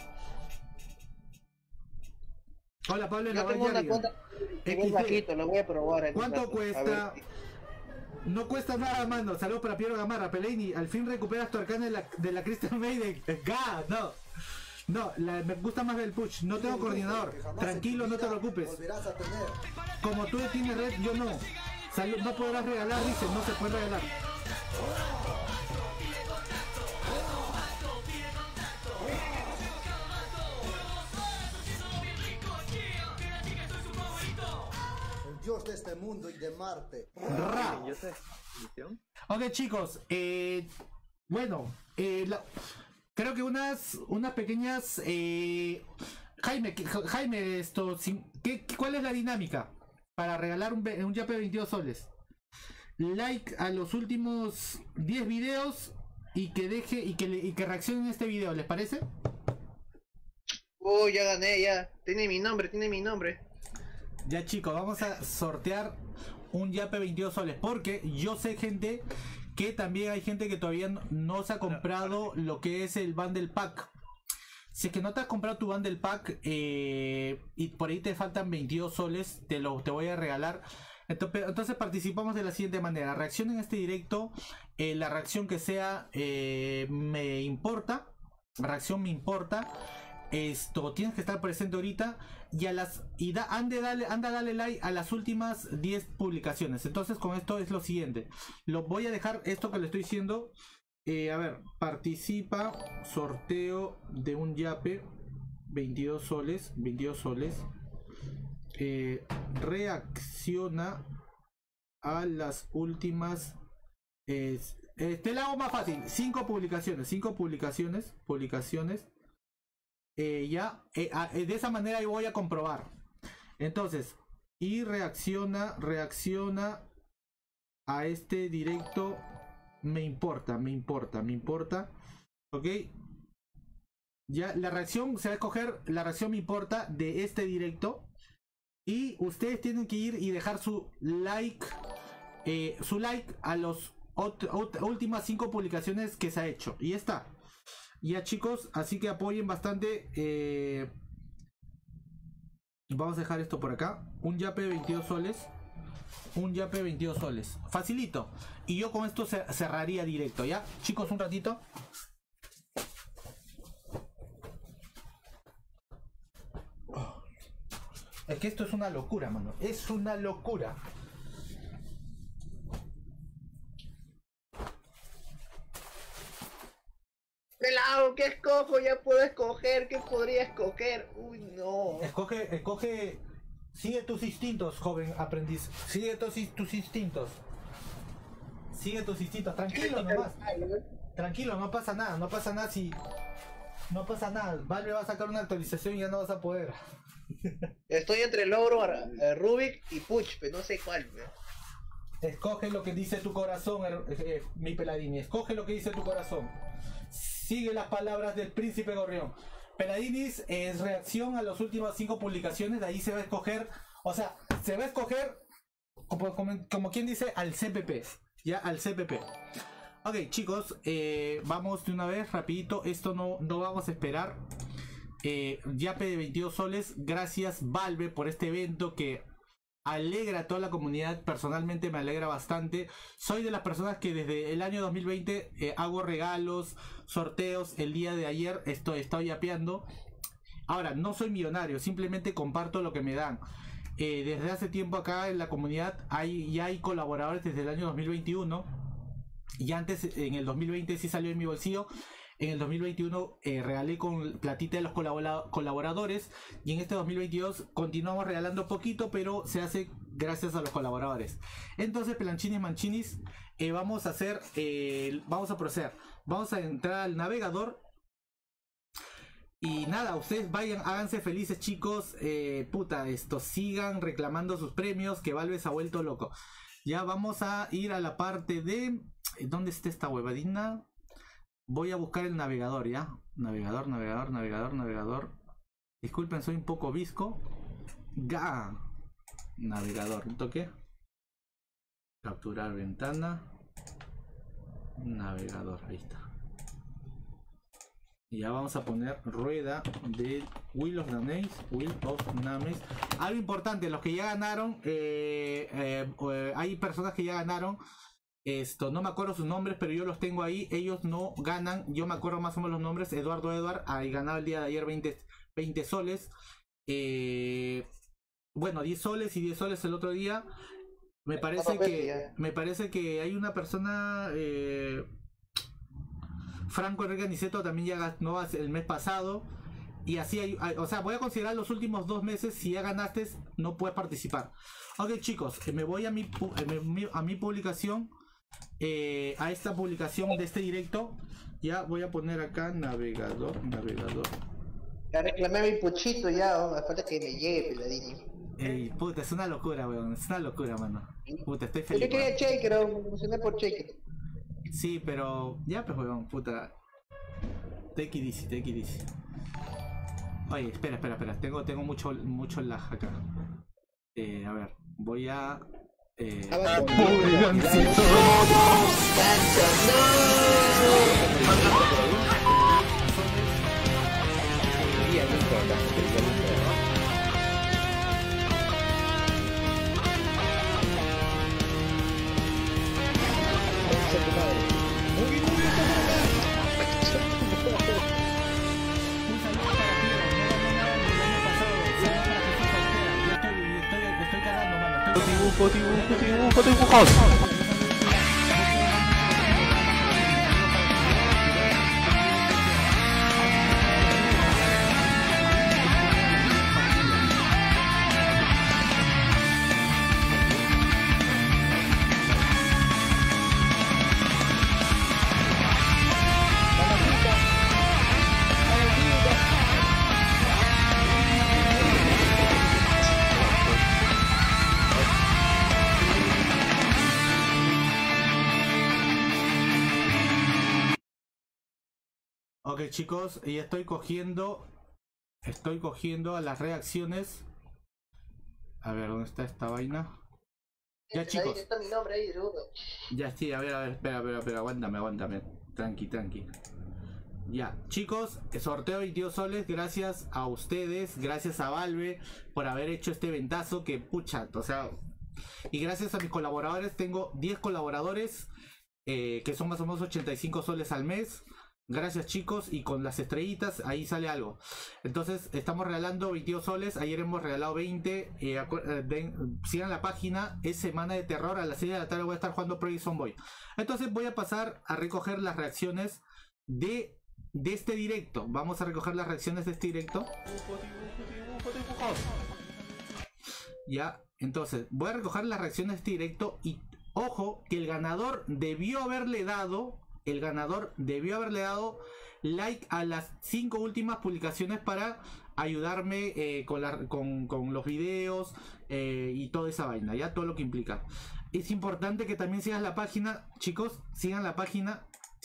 Hola, Pablo. Yo tengo una cuenta. Es bajito, lo voy a probar. ¿Cuánto cuesta? No cuesta nada, mano. Saludos para Piero Gamarra. Peleini, al fin recuperas tu arcana de la Crystal Maiden. No. No, me gusta más el push. No tengo coordinador. Tranquilo, no te preocupes. Como tú tienes red, yo no. No podrás regalar, dice. No se puede regalar. El dios de este mundo y de Marte. Ok, chicos. Bueno, creo que unas pequeñas Jaime, ¿cuál es la dinámica para regalar un yape de 22 soles? Like a los últimos 10 videos y que reaccionen a este video, ¿les parece? Ya gané, ya. Tiene mi nombre. Ya, chicos, vamos a sortear un yape 22 soles porque yo sé, gente, que también hay gente que todavía no se ha comprado lo que es el Bundle Pack. Si es que no te has comprado tu Bundle Pack y por ahí te faltan 22 soles, te voy a regalar. Entonces participamos de la siguiente manera. Reacción en este directo. La reacción que sea me importa. Reacción me importa. Tienes que estar presente ahorita. Anda dale like a las últimas 10 publicaciones. Entonces con esto es lo siguiente. Lo voy a dejar esto que le estoy diciendo. A ver, participa, sorteo de un yape, 22 soles, reacciona a las últimas, te la hago más fácil, 5 publicaciones, de esa manera yo voy a comprobar. Entonces, y reacciona a este directo. Me importa. Ok. Ya, la reacción se va a escoger. La reacción me importa de este directo. Y ustedes tienen que ir y dejar su like. A los últimas 5 publicaciones que se ha hecho. Y ya está. Ya, chicos. Así que apoyen bastante. Vamos a dejar esto por acá. Un yape de 22 soles. Facilito. Y yo con esto cerraría directo, ¿ya? Chicos, un ratito. Es que esto es una locura, mano. Es una locura. Pelado, ¿qué escojo? Ya puedo escoger. ¿Qué podría escoger? Uy, no. Escoge. Sigue tus instintos, joven aprendiz. Sigue tus instintos. Tranquilo nomás. Tranquilo, no pasa nada si... No pasa nada. Valve va a sacar una actualización y ya no vas a poder. Estoy entre Logro, Rubik y Puch, pero no sé cuál. Escoge lo que dice tu corazón, mi Peladini. Escoge lo que dice tu corazón. Sigue las palabras del príncipe Gorrión. Peladinis es reacción a las últimas 5 publicaciones. De ahí se va a escoger. O sea, se va a escoger como quien dice al CPP. Ya, al CPP. Ok, chicos, vamos de una vez, rapidito. Esto no vamos a esperar. Yape de 22 soles. Gracias, Valve, por este evento que alegra a toda la comunidad. Personalmente me alegra bastante. Soy de las personas que desde el año 2020 hago regalos, sorteos. El día de ayer estoy yapeando. Ahora, no soy millonario, simplemente comparto lo que me dan. Desde hace tiempo acá en la comunidad ya hay colaboradores desde el año 2021. Y antes, en el 2020 sí salió en mi bolsillo. En el 2021 regalé con platita de los colaboradores. Y en este 2022 continuamos regalando poquito, pero se hace gracias a los colaboradores. Entonces, pelanchinis, manchinis, vamos a proceder. Vamos a entrar al navegador. Y nada, ustedes vayan, háganse felices, chicos. Sigan reclamando sus premios, que Valve se ha vuelto loco. Ya vamos a ir a la parte de... ¿Dónde está esta huevadina? Voy a buscar el navegador, ¿ya? Navegador. Disculpen, soy un poco visco. navegador, un toque, capturar ventana, navegador, ahí está. Y ya vamos a poner rueda de Wheel of Names. Algo importante, los que ya ganaron, hay personas que ya ganaron. No me acuerdo sus nombres, pero yo los tengo ahí. Ellos no ganan. Yo me acuerdo más o menos los nombres. Eduardo ha ganado el día de ayer 20 soles. Bueno, 10 soles y 10 soles el otro día. Me parece que hay una persona... Franco Enrique Aniceto también ya ganó el mes pasado. Y así o sea, voy a considerar los últimos 2 meses. Si ya ganaste, no puedes participar. Ok, chicos, me voy a mi publicación. A esta publicación de este directo. Ya voy a poner acá navegador. Ya reclamé mi puchito ya, me falta que me llegue, peladillo. Ey, puta, es una locura, weón. Es una locura, mano. Puta, estoy feliz. Yo quería Shaker, me emocioné por Shaker. Sí, pero ya pues weón, puta. Take it easy. Oye, espera. Tengo mucho lag acá. A ver, voy a... ¡Pobre Gansito! Dibujo. Ok, chicos, y estoy cogiendo a las reacciones. A ver, ¿dónde está esta vaina? Ya, chicos. Está mi nombre ahí, seguro. Ya, sí, a ver, espera, aguántame. Tranqui. Ya, chicos, sorteo 22 soles, gracias a ustedes, gracias a Valve por haber hecho este ventazo que pucha, o sea, y gracias a mis colaboradores, tengo 10 colaboradores que son más o menos 85 soles al mes. Gracias, chicos, y con las estrellitas ahí sale algo. Entonces estamos regalando 22 soles. Ayer hemos regalado 20. Sigan la página. Es Semana de Terror. A las 6 de la tarde voy a estar jugando Project Zomboid. Entonces voy a pasar a recoger las reacciones de este directo. Vamos a recoger las reacciones de este directo. Ya, entonces voy a recoger las reacciones de este directo. Y ojo, que el ganador debió haberle dado like a las 5 últimas publicaciones para ayudarme con los videos y toda esa vaina, ya todo lo que implica. Es importante que también sigan la página, chicos, sigan la página.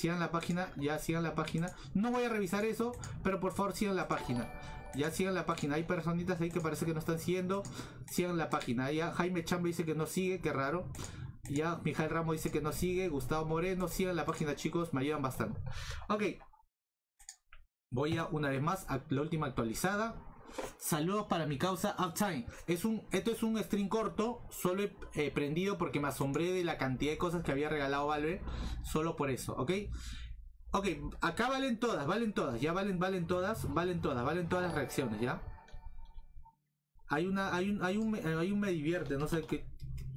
No voy a revisar eso, pero por favor sigan la página. Ya sigan la página. Hay personitas ahí que parece que no están siguiendo. Sigan la página. Ya Jaime Chamba dice que no sigue, qué raro. Ya, Mijael Ramos dice que no sigue. Gustavo Moreno, sigan la página, chicos, me ayudan bastante. Ok, voy a una vez más a la última actualizada. Saludos para mi causa Uptime. Esto es un stream corto. Solo he prendido porque me asombré de la cantidad de cosas que había regalado Valve. Solo por eso, ok. Ok, acá valen todas, ya valen todas las reacciones, ya. Hay un me divierte, no sé qué.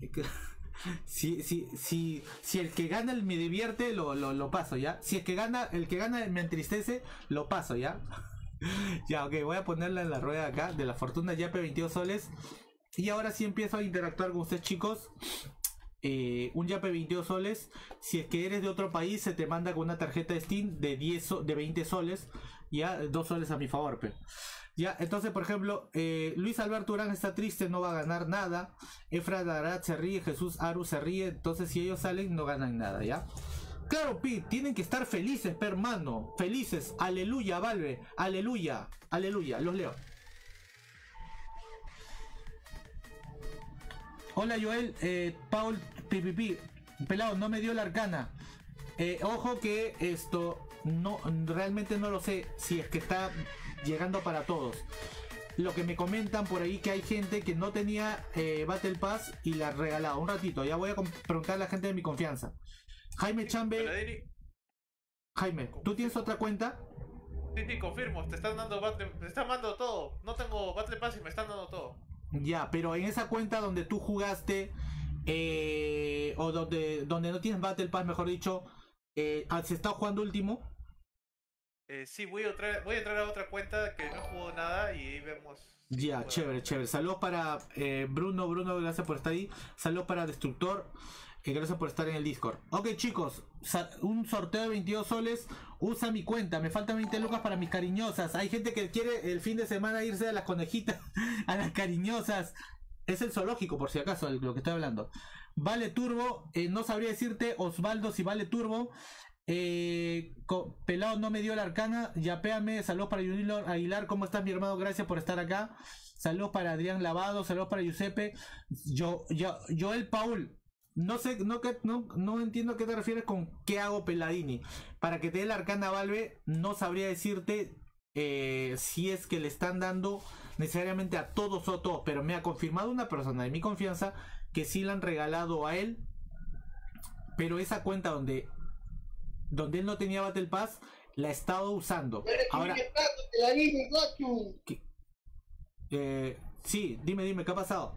Si el que gana el me divierte lo paso, ya. Si el que gana me entristece, lo paso, ya. Ya, ok, voy a ponerla en la rueda acá de la fortuna, Yape 22 soles. Y ahora sí empiezo a interactuar con ustedes, chicos. Un Yape 22 soles. Si es que eres de otro país, se te manda con una tarjeta de Steam de 20 soles. Ya, 2 soles a mi favor, pe. Ya, entonces, por ejemplo, Luis Alberto Urán está triste, no va a ganar nada. Efra Darat se ríe, Jesús Aru se ríe. Entonces, si ellos salen, no ganan nada, ¿ya? Claro, Pi, tienen que estar felices, hermano. Felices. Aleluya, Valve. Aleluya. Aleluya. Los leo. Hola Joel, Paul Pipipi, pelado, no me dio la arcana. Ojo que esto no, realmente no lo sé si es que está llegando para todos. Lo que me comentan por ahí que hay gente que no tenía Battle Pass y la regalado. Un ratito, ya voy a preguntar a la gente de mi confianza. Jaime Chambe. Jaime, ¿tú tienes otra cuenta? Sí, confirmo, te están dando me están dando todo. No tengo Battle Pass y me están dando todo. Ya, pero en esa cuenta donde tú jugaste, o donde no tienes Battle Pass, mejor dicho, ¿se está jugando último? Sí, voy a entrar a otra cuenta que no jugó nada y ahí vemos. Ya, chévere. Saludos para Bruno, gracias por estar ahí. Saludos para Destructor, gracias por estar en el Discord. Ok, chicos, un sorteo de 22 soles. Usa mi cuenta, me faltan 20 lucas para mis cariñosas. Hay gente que quiere el fin de semana irse a las conejitas, a las cariñosas. Es el zoológico, por si acaso, lo que estoy hablando. Vale Turbo, no sabría decirte, Osvaldo, si vale Turbo. Pelado no me dio la arcana. Yapéame, saludos para Junilor Aguilar. ¿Cómo estás, mi hermano? Gracias por estar acá. Saludos para Adrián Lavado, saludos para Giuseppe. Joel Paul. No sé, no entiendo a qué te refieres con qué hago, Peladini. Para que te dé la arcana Valve, no sabría decirte si es que le están dando necesariamente a todos o todos, pero me ha confirmado una persona de mi confianza que sí le han regalado a él, pero esa cuenta donde él no tenía Battle Pass la ha estado usando. Ahora, sí, dime, ¿qué ha pasado?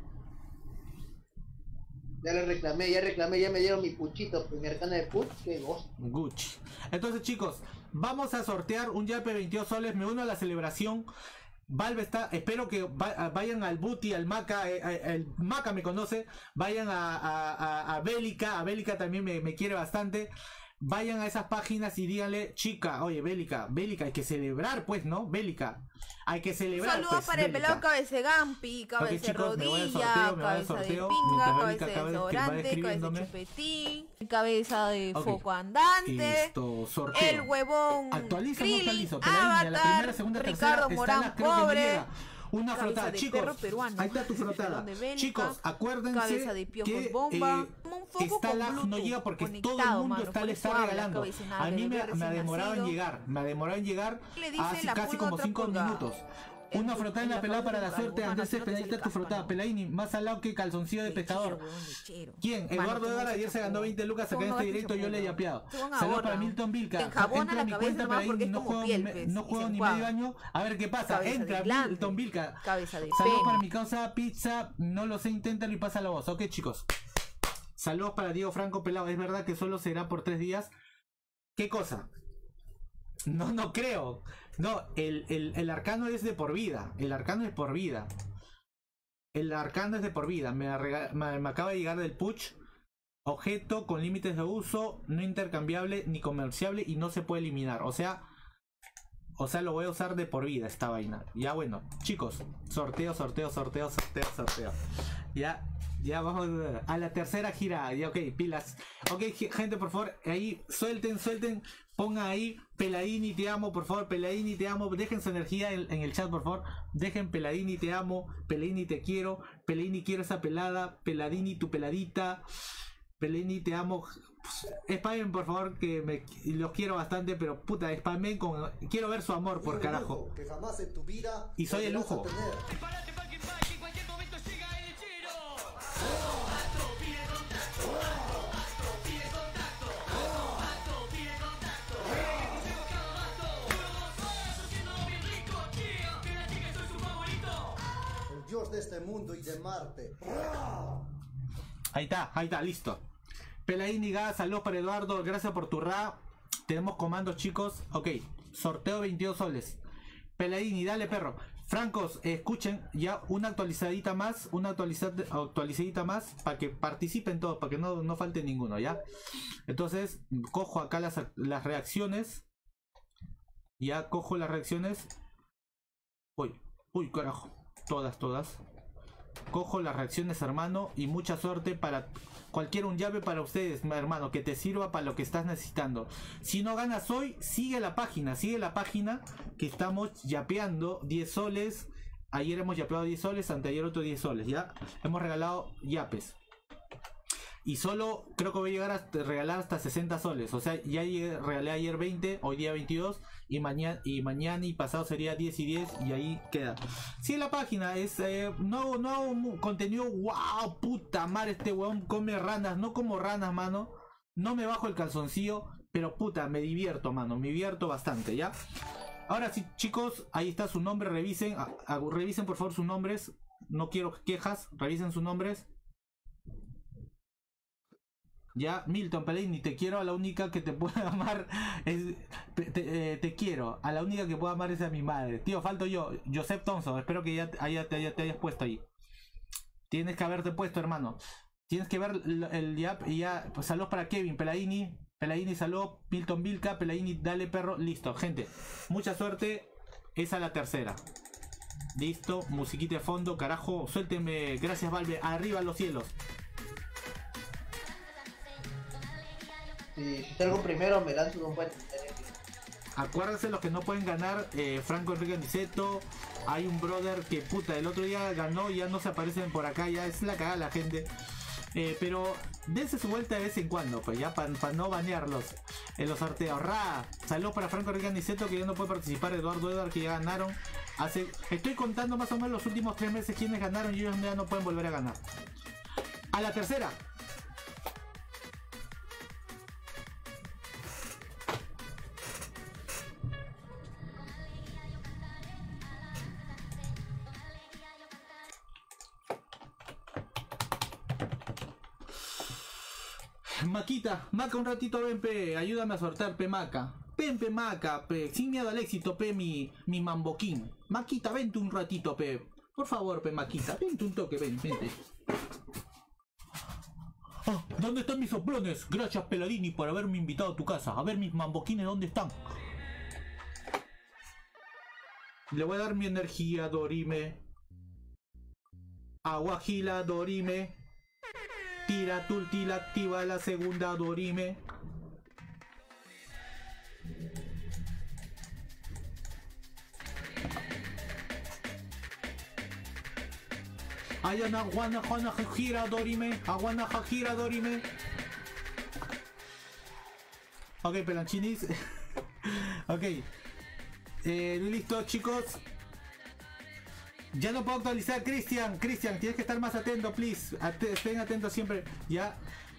Ya reclamé, ya me dieron mi puchito, mi arcana de puch, qué gozo. Gucci. Entonces, chicos, vamos a sortear un Yape 22 soles, me uno a la celebración. Valve está, espero que vayan al Booty, al Maca, el Maca me conoce, vayan a Bélica también me quiere bastante. Vayan a esas páginas y díganle, chica, oye, Bélica, hay que celebrar, pues, ¿no? Bélica, hay que celebrar. Saludos pues, para el pelado cabeza de Gampi, cabeza de rodilla, cabeza de pinga, cabeza de desodorante, cabeza de chupetín, cabeza de foco andante, el huevón Krillin, Avatar, Ricardo Morán Pobre. Una frotada, chicos, ahí está tu frotada. Chicos, acuérdense de que bomba, está lag, no llega porque todo el mundo le está regalando. A mí me ha demorado en llegar, hace casi como 5 minutos. Una frotada en la pelada para la suerte. Andrés Pedalita, tu frotada. Peladini, más al lado que calzoncillo de pescador. ¿Quién? Eduardo Edgar ayer se ganó 20 lucas acá en este directo. Yo le he yapeado. Saludos para Milton Vilca. Entra a mi cuenta, Peladini. No juego ni medio año. A ver qué pasa. Entra Milton Vilca. Saludos para mi causa Pizza. No lo sé, inténtalo y pasa la voz. Ok, chicos. Saludos para Diego Franco Pelado. Es verdad que solo será por 3 días. ¿Qué cosa? No creo. No, el arcano es de por vida. El arcano es por vida. Me acaba de llegar del push. Objeto con límites de uso, no intercambiable ni comerciable y no se puede eliminar. O sea, lo voy a usar de por vida esta vaina. Ya bueno, chicos, sorteo. Ya vamos a la tercera gira. Ya, ok, pilas. Ok, gente, por favor, ahí suelten. Pongan ahí, Peladini te amo, por favor, Peladini te amo. Dejen su energía en el chat, por favor. Dejen Peladini te amo, Peladini te quiero, Peladini quiero esa pelada, Peladini tu peladita, Peladini te amo. Spamen, por favor, que los quiero bastante, pero puta, spamen con... Quiero ver su amor, por carajo. Que jamás en tu vida y soy el lujo. Dios de este mundo y de Marte. Ahí está, listo. Peladini, saludos para Eduardo, gracias por tu ra. Tenemos comandos, chicos. Ok, sorteo 22 soles. Peladini, dale, perro. Francos, escuchen ya una actualizadita más, para que participen todos, para que no falte ninguno, ¿ya? Entonces, cojo acá las reacciones. Ya cojo las reacciones. Uy, carajo. Todas. Cojo las reacciones, hermano, y mucha suerte para un llave para ustedes, hermano, que te sirva para lo que estás necesitando. Si no ganas hoy, sigue la página que estamos yapeando 10 soles ayer hemos yapeado 10 soles, anteayer otros 10 soles, ¿ya? Hemos regalado yapes. Y solo creo que voy a llegar a regalar hasta 60 soles. O sea, ya regalé ayer 20, hoy día 22. Y mañana y pasado sería 10 y 10. Y ahí queda. Si en la página es no contenido. Wow, puta madre, este weón come ranas. No como ranas, mano. No me bajo el calzoncillo. Pero puta, me divierto, mano. Me divierto bastante, ¿ya? Ahora sí, chicos, ahí está su nombre. Revisen. Revisen por favor sus nombres. No quiero quejas. Revisen sus nombres. Ya, Milton Pellegrini, te quiero, a la única que te pueda amar es, te quiero, a la única que pueda amar es a mi madre. Tío, falto yo, Joseph Thompson, espero que ya te hayas puesto ahí. Tienes que haberte puesto, hermano. Tienes que ver el yap y ya, pues, saludos para Kevin, Pellegrini, saludos, Milton Vilca, Pellegrini, dale perro, listo, gente. Mucha suerte, esa es la tercera. Listo, musiquita de fondo, carajo, suélteme, gracias Valve, arriba los cielos. Si salgo primero me lanzo un puente. Acuérdense los que no pueden ganar, Franco Enrique Niceto. Hay un brother que puta, el otro día ganó y ya no se aparecen por acá, ya es la cagada la gente. Pero dense su vuelta de vez en cuando, pues ya para no banearlos en los sorteos. Saludos para Franco Enrique Niceto, que ya no puede participar, Eduardo Edward, que ya ganaron. Estoy contando más o menos los últimos 3 meses quienes ganaron y ellos ya no pueden volver a ganar. A la tercera. Maquita, Maca, un ratito ven, pe, ayúdame a sortear, pe, Maca. Ven, pe, Maca, pe, sin miedo al éxito, pe, mi mamboquín. Maquita, vente un ratito, pe. Por favor, pe, Maquita, vente un toque, vente. Oh, ¿dónde están mis soplones? Gracias, Pellegrini, por haberme invitado a tu casa. A ver, mis mamboquines, ¿dónde están? Le voy a dar mi energía, Dorime. Aguajila, Dorime. Tira Tultila, activa la segunda, Dorime. Ayana, Juana, gira, Dorime. Aguana, gira, Dorime. Ok, pelanchinis. Ok. Listo, chicos. Ya no puedo actualizar, Cristian, tienes que estar más atento, please. Estén atentos siempre. Ya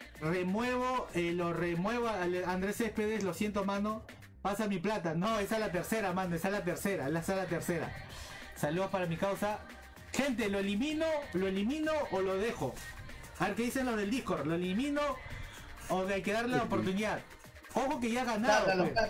lo remuevo a Andrés Céspedes, lo siento, mano. Pasa mi plata. No, esa es la tercera, mano, esa es la tercera. Saludos para mi causa. Gente, ¿lo elimino o lo dejo? A ver qué dicen los del Discord. ¿Lo elimino o hay que darle la oportunidad? Ojo que ya ha ganado.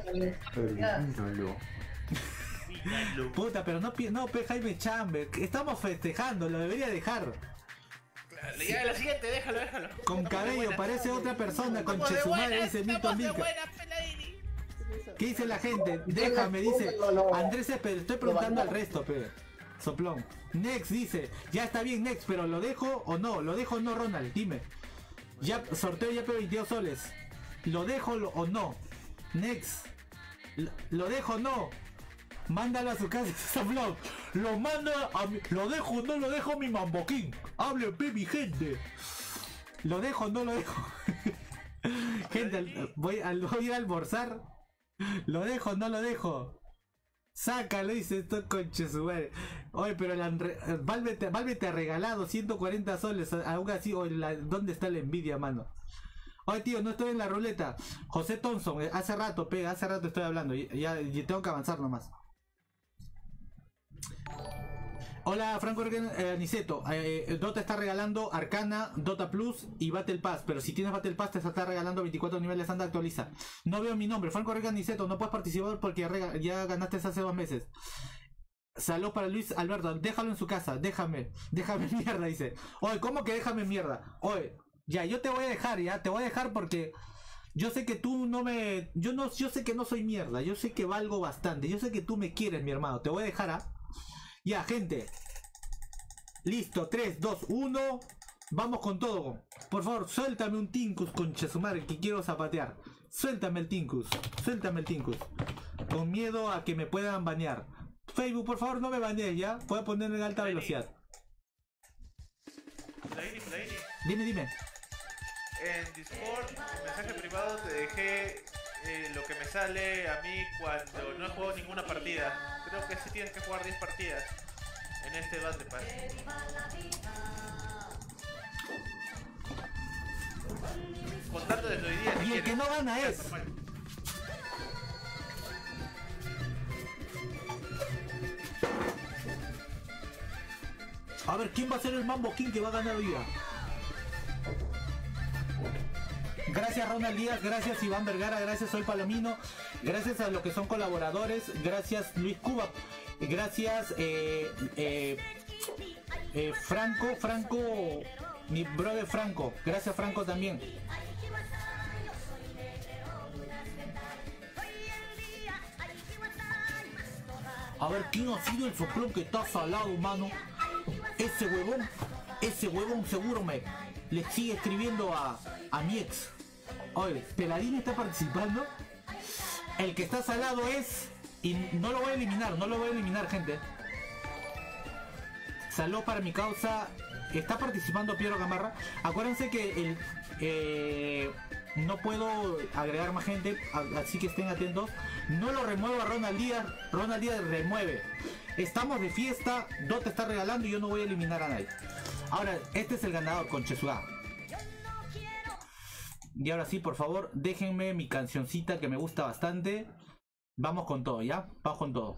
Puta, pero no, Jaime Chamber. Estamos festejando, lo debería dejar. Ya, la siguiente, déjalo. Con cabello, parece otra persona, con Chesumare, dice Milton Vilca. ¿Qué dice la gente? Déjame, dice Andrés Céspedes, estoy preguntando al resto, pe. Soplón. Next dice, ya está bien, Next, pero ¿lo dejo o no? ¿Lo dejo o no, Ronald? Dime. Ya, sorteo ya, pero 22 soles. ¿Lo dejo o no? Next. ¿Lo dejo o no? Mándalo a su casa, Soplón. Lo manda a mi... ¿Lo dejo o no lo dejo, mi mamboquín? Hable, mi gente. ¿Lo dejo o no lo dejo? Gente, voy a ir a almorzar. ¿Lo dejo o no lo dejo? Sácalo, dice esto, conche su madre. Oye, pero Valve te ha regalado 140 soles. Aún así, ¿dónde está la envidia, mano? Oye, tío, no estoy en la ruleta. José Thompson, hace rato estoy hablando. Ya tengo que avanzar nomás. Hola, Franco Niceto. Dota está regalando Arcana, Dota Plus y Battle Pass. Pero si tienes Battle Pass te está regalando 24 niveles. Anda, actualiza. No veo mi nombre. Franco Niceto, no puedes participar porque ya ganaste hace 2 meses. Saludos para Luis Alberto. Déjalo en su casa. Déjame mierda, dice. Oye, ¿cómo que déjame mierda? Oye, ya, yo te voy a dejar, ya. Te voy a dejar porque yo sé que tú no me... Yo sé que no soy mierda. Yo sé que valgo bastante. Yo sé que tú me quieres, mi hermano. Te voy a dejar, ¿ah? Ya, gente. Listo, 3, 2, 1. Vamos con todo. Por favor, suéltame un Tinkus, concha su madre, que quiero zapatear. Suéltame el Tinkus. Con miedo a que me puedan banear. Facebook, por favor, no me banees, ¿ya? Puedo ponerlo en alta velocidad. Dime. En Discord, mensaje privado, te dejé lo que me sale a mí cuando no he jugado ninguna partida. Creo que sí tienes que jugar 10 partidas en este Battle Pass. Contando desde hoy día. Y el que no gana es. A ver, ¿quién va a ser el Mambo King que va a ganar hoy día? Gracias Ronald Díaz, gracias Iván Vergara, gracias Soy Palomino, gracias a los que son colaboradores, gracias Luis Cuba, gracias Franco, mi brother Franco, gracias Franco también. A ver, ¿quién ha sido el soplón que está salado, mano? Ese huevón seguro le sigue escribiendo a mi ex. Oye, Peladín está participando. El que está salado es... Y no lo voy a eliminar, gente. Saludos para mi causa. Está participando Piero Gamarra. Acuérdense que no puedo agregar más gente, así que estén atentos. No lo remuevo a Ronald Díaz. Ronald Díaz remueve. Estamos de fiesta, Dota está regalando y yo no voy a eliminar a nadie. Ahora, este es el ganador con Chesugá. Y ahora sí, por favor, déjenme mi cancioncita que me gusta bastante. Vamos con todo, ¿ya? Vamos con todo.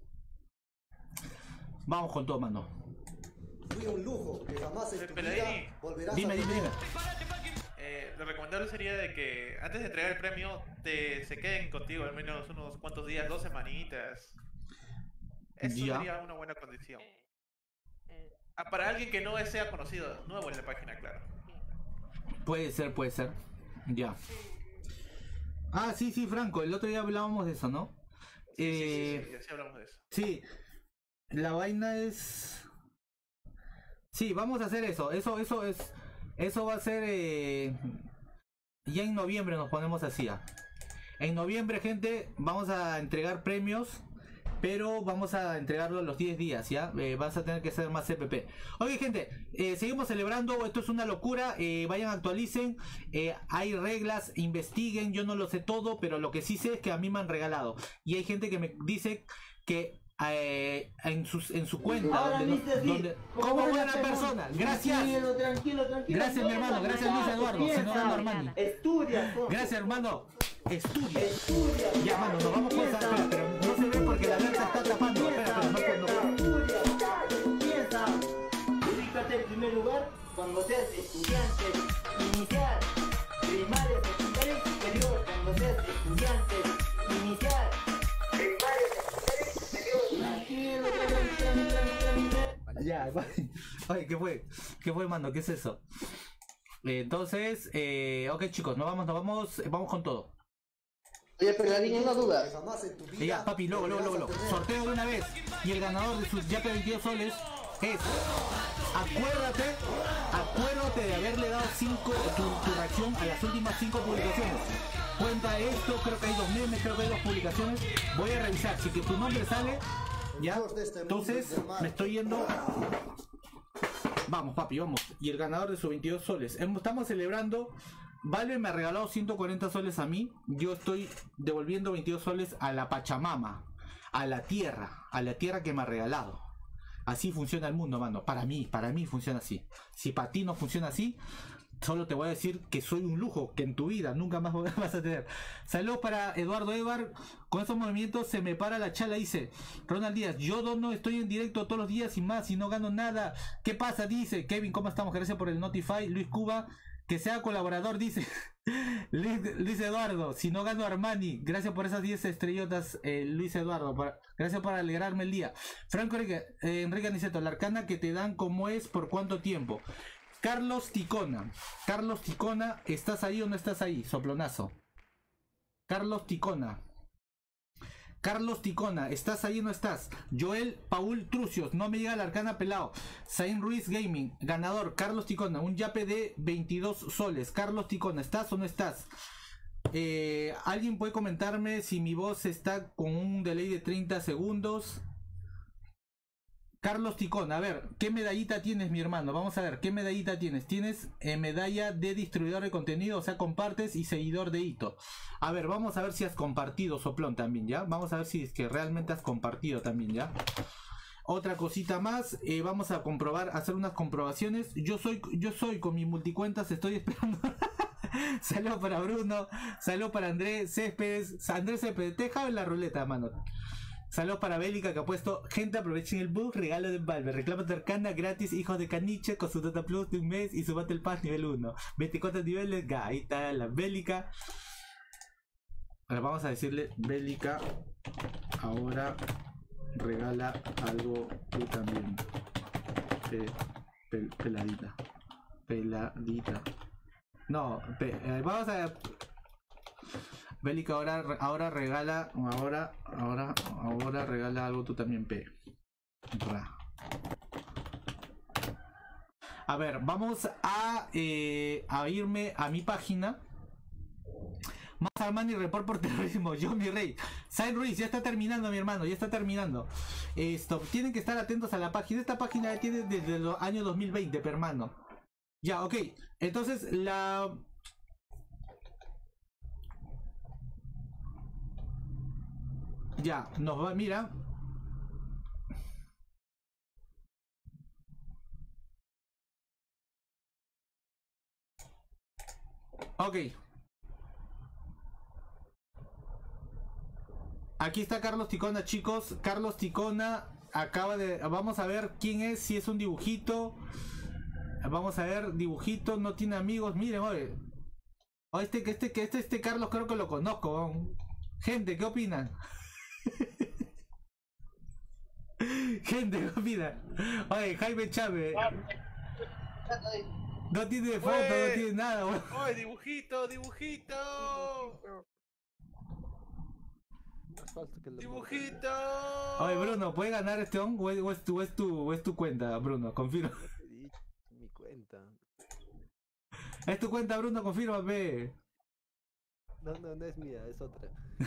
Vamos con todo, mano. Fui un lujo que jamás en tu vida volverás dime. Lo recomendable sería de que antes de entregar el premio se queden contigo al menos unos cuantos días, 2 semanitas. Eso sería una buena condición. Para alguien que no sea conocido, nuevo en la página, claro. Puede ser. Ya. Ah, sí, Franco, el otro día hablábamos de eso, ¿no? Sí, hablamos de eso. Sí, la vaina es... Sí, vamos a hacer eso. Eso va a ser... Ya en noviembre nos ponemos así. En noviembre, gente, vamos a entregar premios. Pero vamos a entregarlo los 10 días, ¿ya? Vas a tener que hacer más CPP. Oye, gente, seguimos celebrando. Esto es una locura. Vayan, actualicen. Hay reglas, investiguen. Yo no lo sé todo, pero lo que sí sé es que a mí me han regalado. Y hay gente que me dice que en su cuenta como buena persona. Gracias. Tranquilo. Gracias, mi hermano. Gracias, Luis Eduardo. Si no gano Armani. Gracias, hermano. Estudia. Ya, mano, nos vamos con esa. Espera, pero no se ve porque la alerta está tapando. Espera, no. Piensa. Ubícate en primer lugar cuando seas estudiante. Inicial. Primaria, secundaria y superior. Cuando seas estudiante. Inicial. Primaria, secundaria y superior. Tranquilo. Ya, oye, ¿qué fue, mano? ¿Qué es eso? Entonces, ok, chicos, vamos con todo. Oye, pero hay una duda. Ya, papi, luego. Sorteo de una vez. Y el ganador de sus Yape 22 soles es... Acuérdate de haberle dado tu reacción a las últimas 5 publicaciones. Cuenta esto, creo que hay 2 memes, creo que hay 2 publicaciones. Voy a revisar, si que tu nombre sale, ya. Entonces, me estoy yendo... Vamos, papi, vamos. Y el ganador de sus 22 soles. Estamos celebrando... Valve me ha regalado 140 soles a mí. Yo estoy devolviendo 22 soles a la Pachamama, a la tierra que me ha regalado. Así funciona el mundo, mano. Para mí funciona así. Si para ti no funciona así, solo te voy a decir que soy un lujo que en tu vida nunca más vas a tener. Saludos para Eduardo Evar. Con esos movimientos se me para la chala, dice Ronald Díaz. Yo no estoy en directo todos los días y más y no gano nada. ¿Qué pasa? Dice Kevin, ¿cómo estamos? Gracias por el Notify. Luis Cuba, que sea colaborador, dice Luis Eduardo. Si no gano Armani, gracias por esas 10 estrellotas, Luis Eduardo. Gracias por alegrarme el día. Franco Enrique Aniceto, la arcana que te dan, ¿cómo es? ¿Por cuánto tiempo? Carlos Ticona, ¿estás ahí o no estás ahí? Soplonazo. Carlos Ticona, ¿estás ahí o no estás? Joel Paul Trucios, no me llega la arcana pelado. Zain Ruiz Gaming, ganador, Carlos Ticona, un yape de 22 soles. Carlos Ticona, ¿estás o no estás? ¿Alguien puede comentarme si mi voz está con un delay de 30 segundos? Carlos Ticón, a ver, ¿qué medallita tienes, mi hermano? Vamos a ver, ¿qué medallita tienes? Tienes medalla de distribuidor de contenido, o sea, compartes y seguidor de hito. A ver, vamos a ver si has compartido, Soplón, también, ¿ya? Vamos a ver si es que realmente has compartido también, ¿ya? Otra cosita más, vamos a comprobar, hacer unas comprobaciones. Yo soy con mis multicuentas, estoy esperando. Saludos para Bruno, saludos para Andrés Céspedes, deja en la ruleta, mano. Saludos para Bélica que ha puesto: gente, aprovechen el bug, regalo de Valve, reclama tu arcana gratis, hijos de caniche, con su Dota Plus de un mes y su Battle Pass nivel 1, 24 niveles, ahí está la Bélica. Ahora vamos a decirle: Bélica, ahora regala algo tú también, peladita. No, vamos a... Bélica, ahora regala, ahora regala algo tú también, A ver, vamos a irme a mi página. Más Armani Report por terrorismo, yo mi rey. Sain Ruiz, ya está terminando, mi hermano, ya está terminando. Tienen que estar atentos a la página. Esta página ya tiene desde el año 2020, hermano. Ya, ok. Entonces, ya, nos va, mira. Ok. Aquí está Carlos Ticona, chicos. Carlos Ticona acaba de... Vamos a ver quién es, si es un dibujito. Vamos a ver, dibujito, no tiene amigos. Miren, oye. Este Carlos creo que lo conozco. Gente, ¿qué opinan? Gente, ¿qué opinan? Oye, Jaime Chávez. No tiene foto, no tiene nada, weón. Oye, dibujito. Dibujito. Oye, Bruno, ¿puede ganar este on? ¿O es tu cuenta, Bruno? Confirma. Mi cuenta. Es tu cuenta, Bruno, confírmame. No es mía, es otra.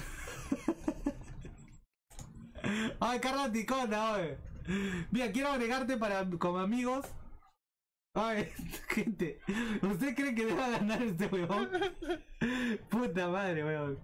Ay, Carlos Ticona, oye. Mira, quiero agregarte como amigos. Ay, gente, ¿usted cree que deba ganar este huevón? Puta madre, huevón.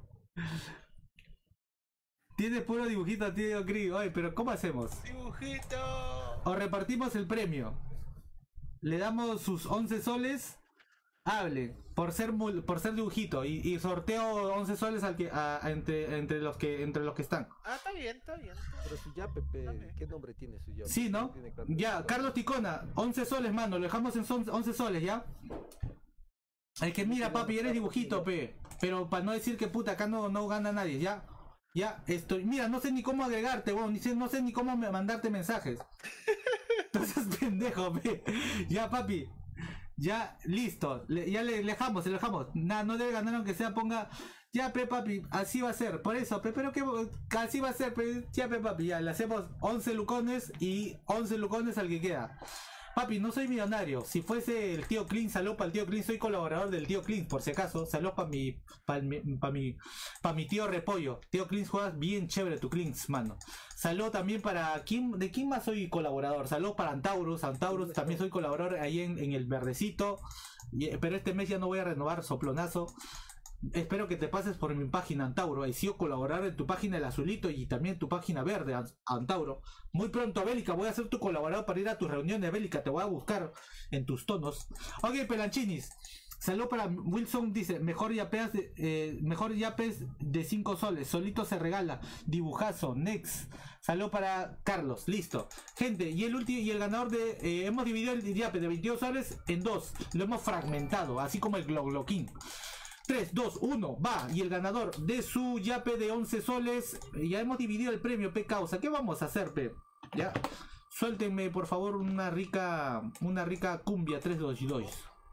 Tienes puro dibujito, tío Cris. Oye, pero ¿cómo hacemos? Dibujito. O repartimos el premio. Le damos sus 11 soles. Hable, por ser dibujito. Y sorteo 11 soles entre los que están. Ah, está bien. Pero su yape, Pepe, ¿qué nombre tiene su yape? Sí, ¿no? Ya, Carlos Ticona, 11 soles, mano. Lo dejamos en 11 soles, ¿ya? Es que mira, papi, eres dibujito, pe. Pero para no decir que puta, acá no gana nadie, ¿ya? Ya, estoy... Mira, no sé ni cómo agregarte, weón. No sé ni cómo mandarte mensajes. Entonces, pendejo, pe. Ya, papi. Ya, listo. Ya le dejamos. Nada, no debe ganar aunque sea ponga... Ya, pe, papi, así va a ser. Por eso, pe, pero que así va a ser, pe. Ya, pe, papi, ya. Le hacemos 11 lucones y 11 lucones al que queda. Papi, no soy millonario. Si fuese el tío Clean, salud para el tío Clean. Soy colaborador del tío Clean, por si acaso. Salud para mi tío Repollo. Tío Clean, juegas bien chévere tu Clean, mano. Salud también para... ¿De quién más soy colaborador? Salud para Antaurus. Antaurus también soy colaborador ahí en el verdecito. Pero este mes ya no voy a renovar, soplonazo. Espero que te pases por mi página, Antauro. He sido colaborador en tu página El Azulito y también tu página verde, Antauro. Muy pronto, Bélica, voy a ser tu colaborador para ir a tus reuniones, Bélica. Te voy a buscar en tus tonos. Ok, Pelanchinis. Salud para Wilson, dice, mejor yapes de 5 soles. Solito se regala. Dibujazo, next. Salud para Carlos, listo. Gente, y el ganador de... hemos dividido el yape de 22 soles en 2. Lo hemos fragmentado, así como el Glogloquín. 3, 2, 1, va. Y el ganador de su yape de 11 soles. Ya hemos dividido el premio, P causa. ¿Qué vamos a hacer, P? Ya. Suéltenme, por favor, una rica cumbia 3, 2 y 2.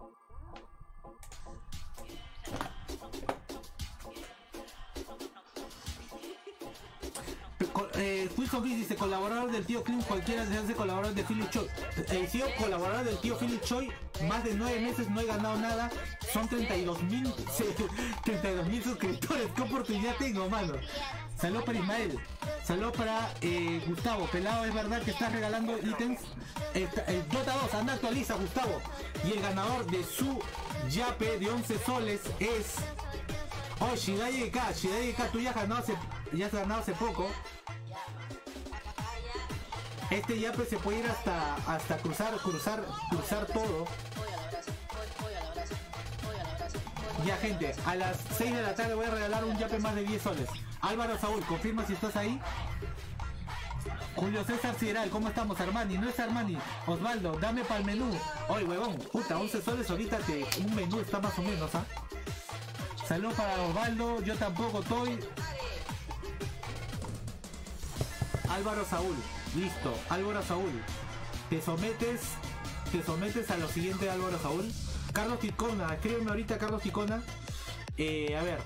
Wilson dice, colaborador del tío Clean, cualquiera se hace colaborador de Philip Choi. He sido colaborador del tío Philip Choi más de 9 meses no he ganado nada. Son 32.000 suscriptores. ¿Qué oportunidad tengo, mano? Saludos para Ismael. Saludos para Gustavo. Pelado, es verdad que estás regalando ítems. Dota 2, anda, actualiza, Gustavo. Y el ganador de su yape de 11 soles es... Oh, Shidai K, tú ya has ganado hace poco. Este yape se puede ir hasta cruzar todo. Ya, gente, a las 6 de la tarde voy a regalar un yape más de 10 soles. Álvaro Saúl, confirma si estás ahí. Julio César Sideral, ¿cómo estamos? Armani, no es Armani. Osvaldo, dame para el menú. Oye, huevón, puta, 11 soles ahorita un menú está más o menos, ¿ah? Saludos para Osvaldo, yo tampoco estoy. Álvaro Saúl, listo, Álvaro Saúl. Te sometes a lo siguiente, Álvaro Saúl. Carlos Ticona, escríbeme ahorita, Carlos Ticona. A ver.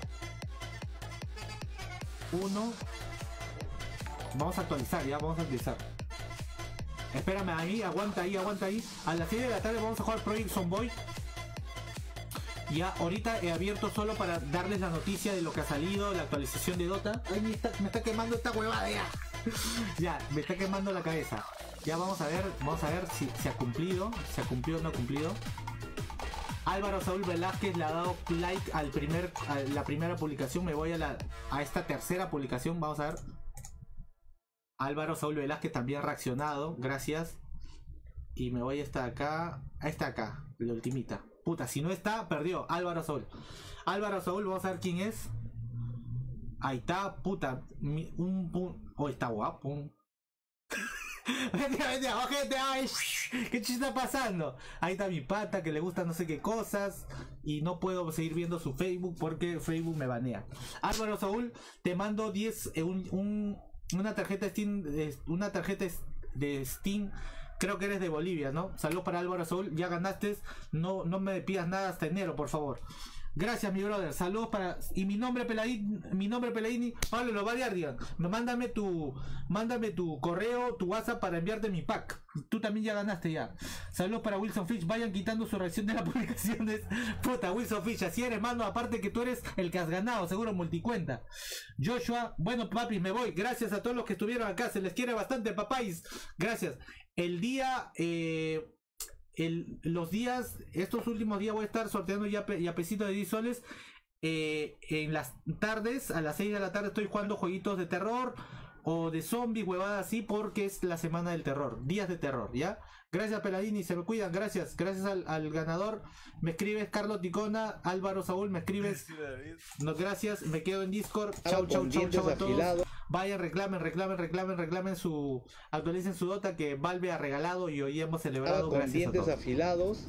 1. Vamos a actualizar, ya, vamos a actualizar. Espérame ahí, aguanta ahí. A las 6 de la tarde vamos a jugar Project Zomboid. Ya, ahorita he abierto solo para darles la noticia de lo que ha salido, la actualización de Dota. Ay, me está quemando esta huevada ya. Ya, me está quemando la cabeza. Ya vamos a ver si se ha cumplido, o no ha cumplido. Álvaro Saúl Velázquez le ha dado like a la primera publicación. Me voy a esta tercera publicación, vamos a ver. Álvaro Saúl Velázquez también ha reaccionado, gracias. Y me voy hasta acá, la ultimita. Puta, si no está, perdió. Álvaro Saúl, vamos a ver quién es. Ahí está, puta. Oh, está guapo. Vete, ay, ¿qué chiste está pasando? Ahí está mi pata que le gusta no sé qué cosas. Y no puedo seguir viendo su Facebook porque Facebook me banea. Álvaro Saúl, te mando 10, una tarjeta de Steam. Creo que eres de Bolivia, ¿no? Saludos para Álvaro Saúl, ya ganaste. No me pidas nada hasta enero, por favor. Gracias, mi brother. Saludos para... Y mi nombre Peladini, Pablo Lobardian. Mándame tu correo, tu WhatsApp para enviarte mi pack. Tú también ya ganaste ya. Saludos para Wilson Fish. Vayan quitando su reacción de las publicaciones. Puta, Wilson Fish, así eres, mano. Aparte que tú eres el que has ganado, seguro multicuenta. Joshua, bueno, papi, me voy. Gracias a todos los que estuvieron acá. Se les quiere bastante, papáis. Gracias. El día... estos últimos días voy a estar sorteando yapecitos de 10 soles. En las tardes, a las 6 de la tarde estoy jugando jueguitos de terror o de zombies, huevadas así, porque es la semana del terror, días de terror, ¿ya? Gracias, Peladini, se me cuidan, gracias al ganador. Me escribes Carlos Ticona, Álvaro Saúl, me escribes. No, gracias, me quedo en Discord. Chau a todos. Vayan, reclamen actualicen su Dota que Valve ha regalado y hoy hemos celebrado. Con dientes afilados.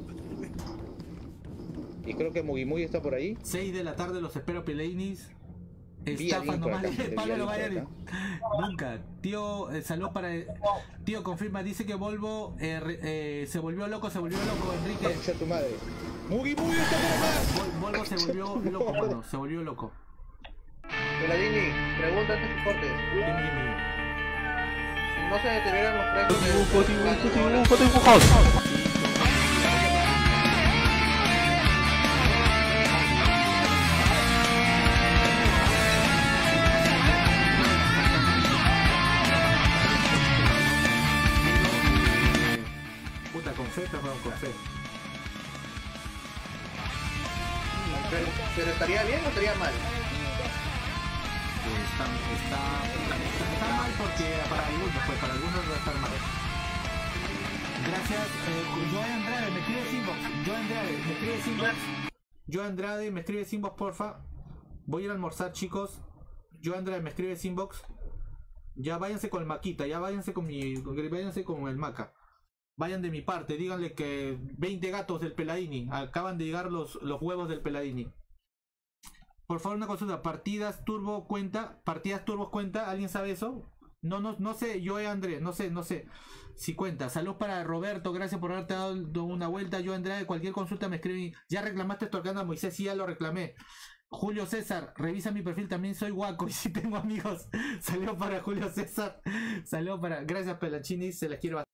Y creo que Mugimugi está por ahí. 6 de la tarde los espero, Peladinis. Estafa nomás, Pablo lo vaya nunca. Tío, salud para tío, confirma, dice que Volvo se volvió loco, Enrique. Concha tu madre. Mugimugi está por acá. Volvo se volvió loco, mano, se volvió loco. Peladini, pregunta antes que cortes. No se deterioran los precios. Con fe. Pero estaría bien o estaría mal. Está mal porque para algunos va a estar mal. Gracias. Joe Andrade, me escribes inbox. Joe Andrade, me escribes inbox, porfa. Voy a ir a almorzar, chicos. Joe Andrade, me escribes inbox. Ya váyanse con el maquita, váyanse con el maca. Vayan de mi parte, díganle que 20 gatos del Peladini. Acaban de llegar los huevos del Peladini. Por favor, una consulta. ¿Partidas Turbo cuenta? ¿Alguien sabe eso? No sé, yo André, no sé si cuenta. Saludos para Roberto, gracias por haberte dado una vuelta. Yo André, cualquier consulta me escribí. Ya reclamaste esto acá, Moisés, sí, ya lo reclamé. Julio César, revisa mi perfil, también soy guaco y si tengo amigos. Saludos para Julio César. Saludos para... Gracias, Pelachini, se les quiere bastante.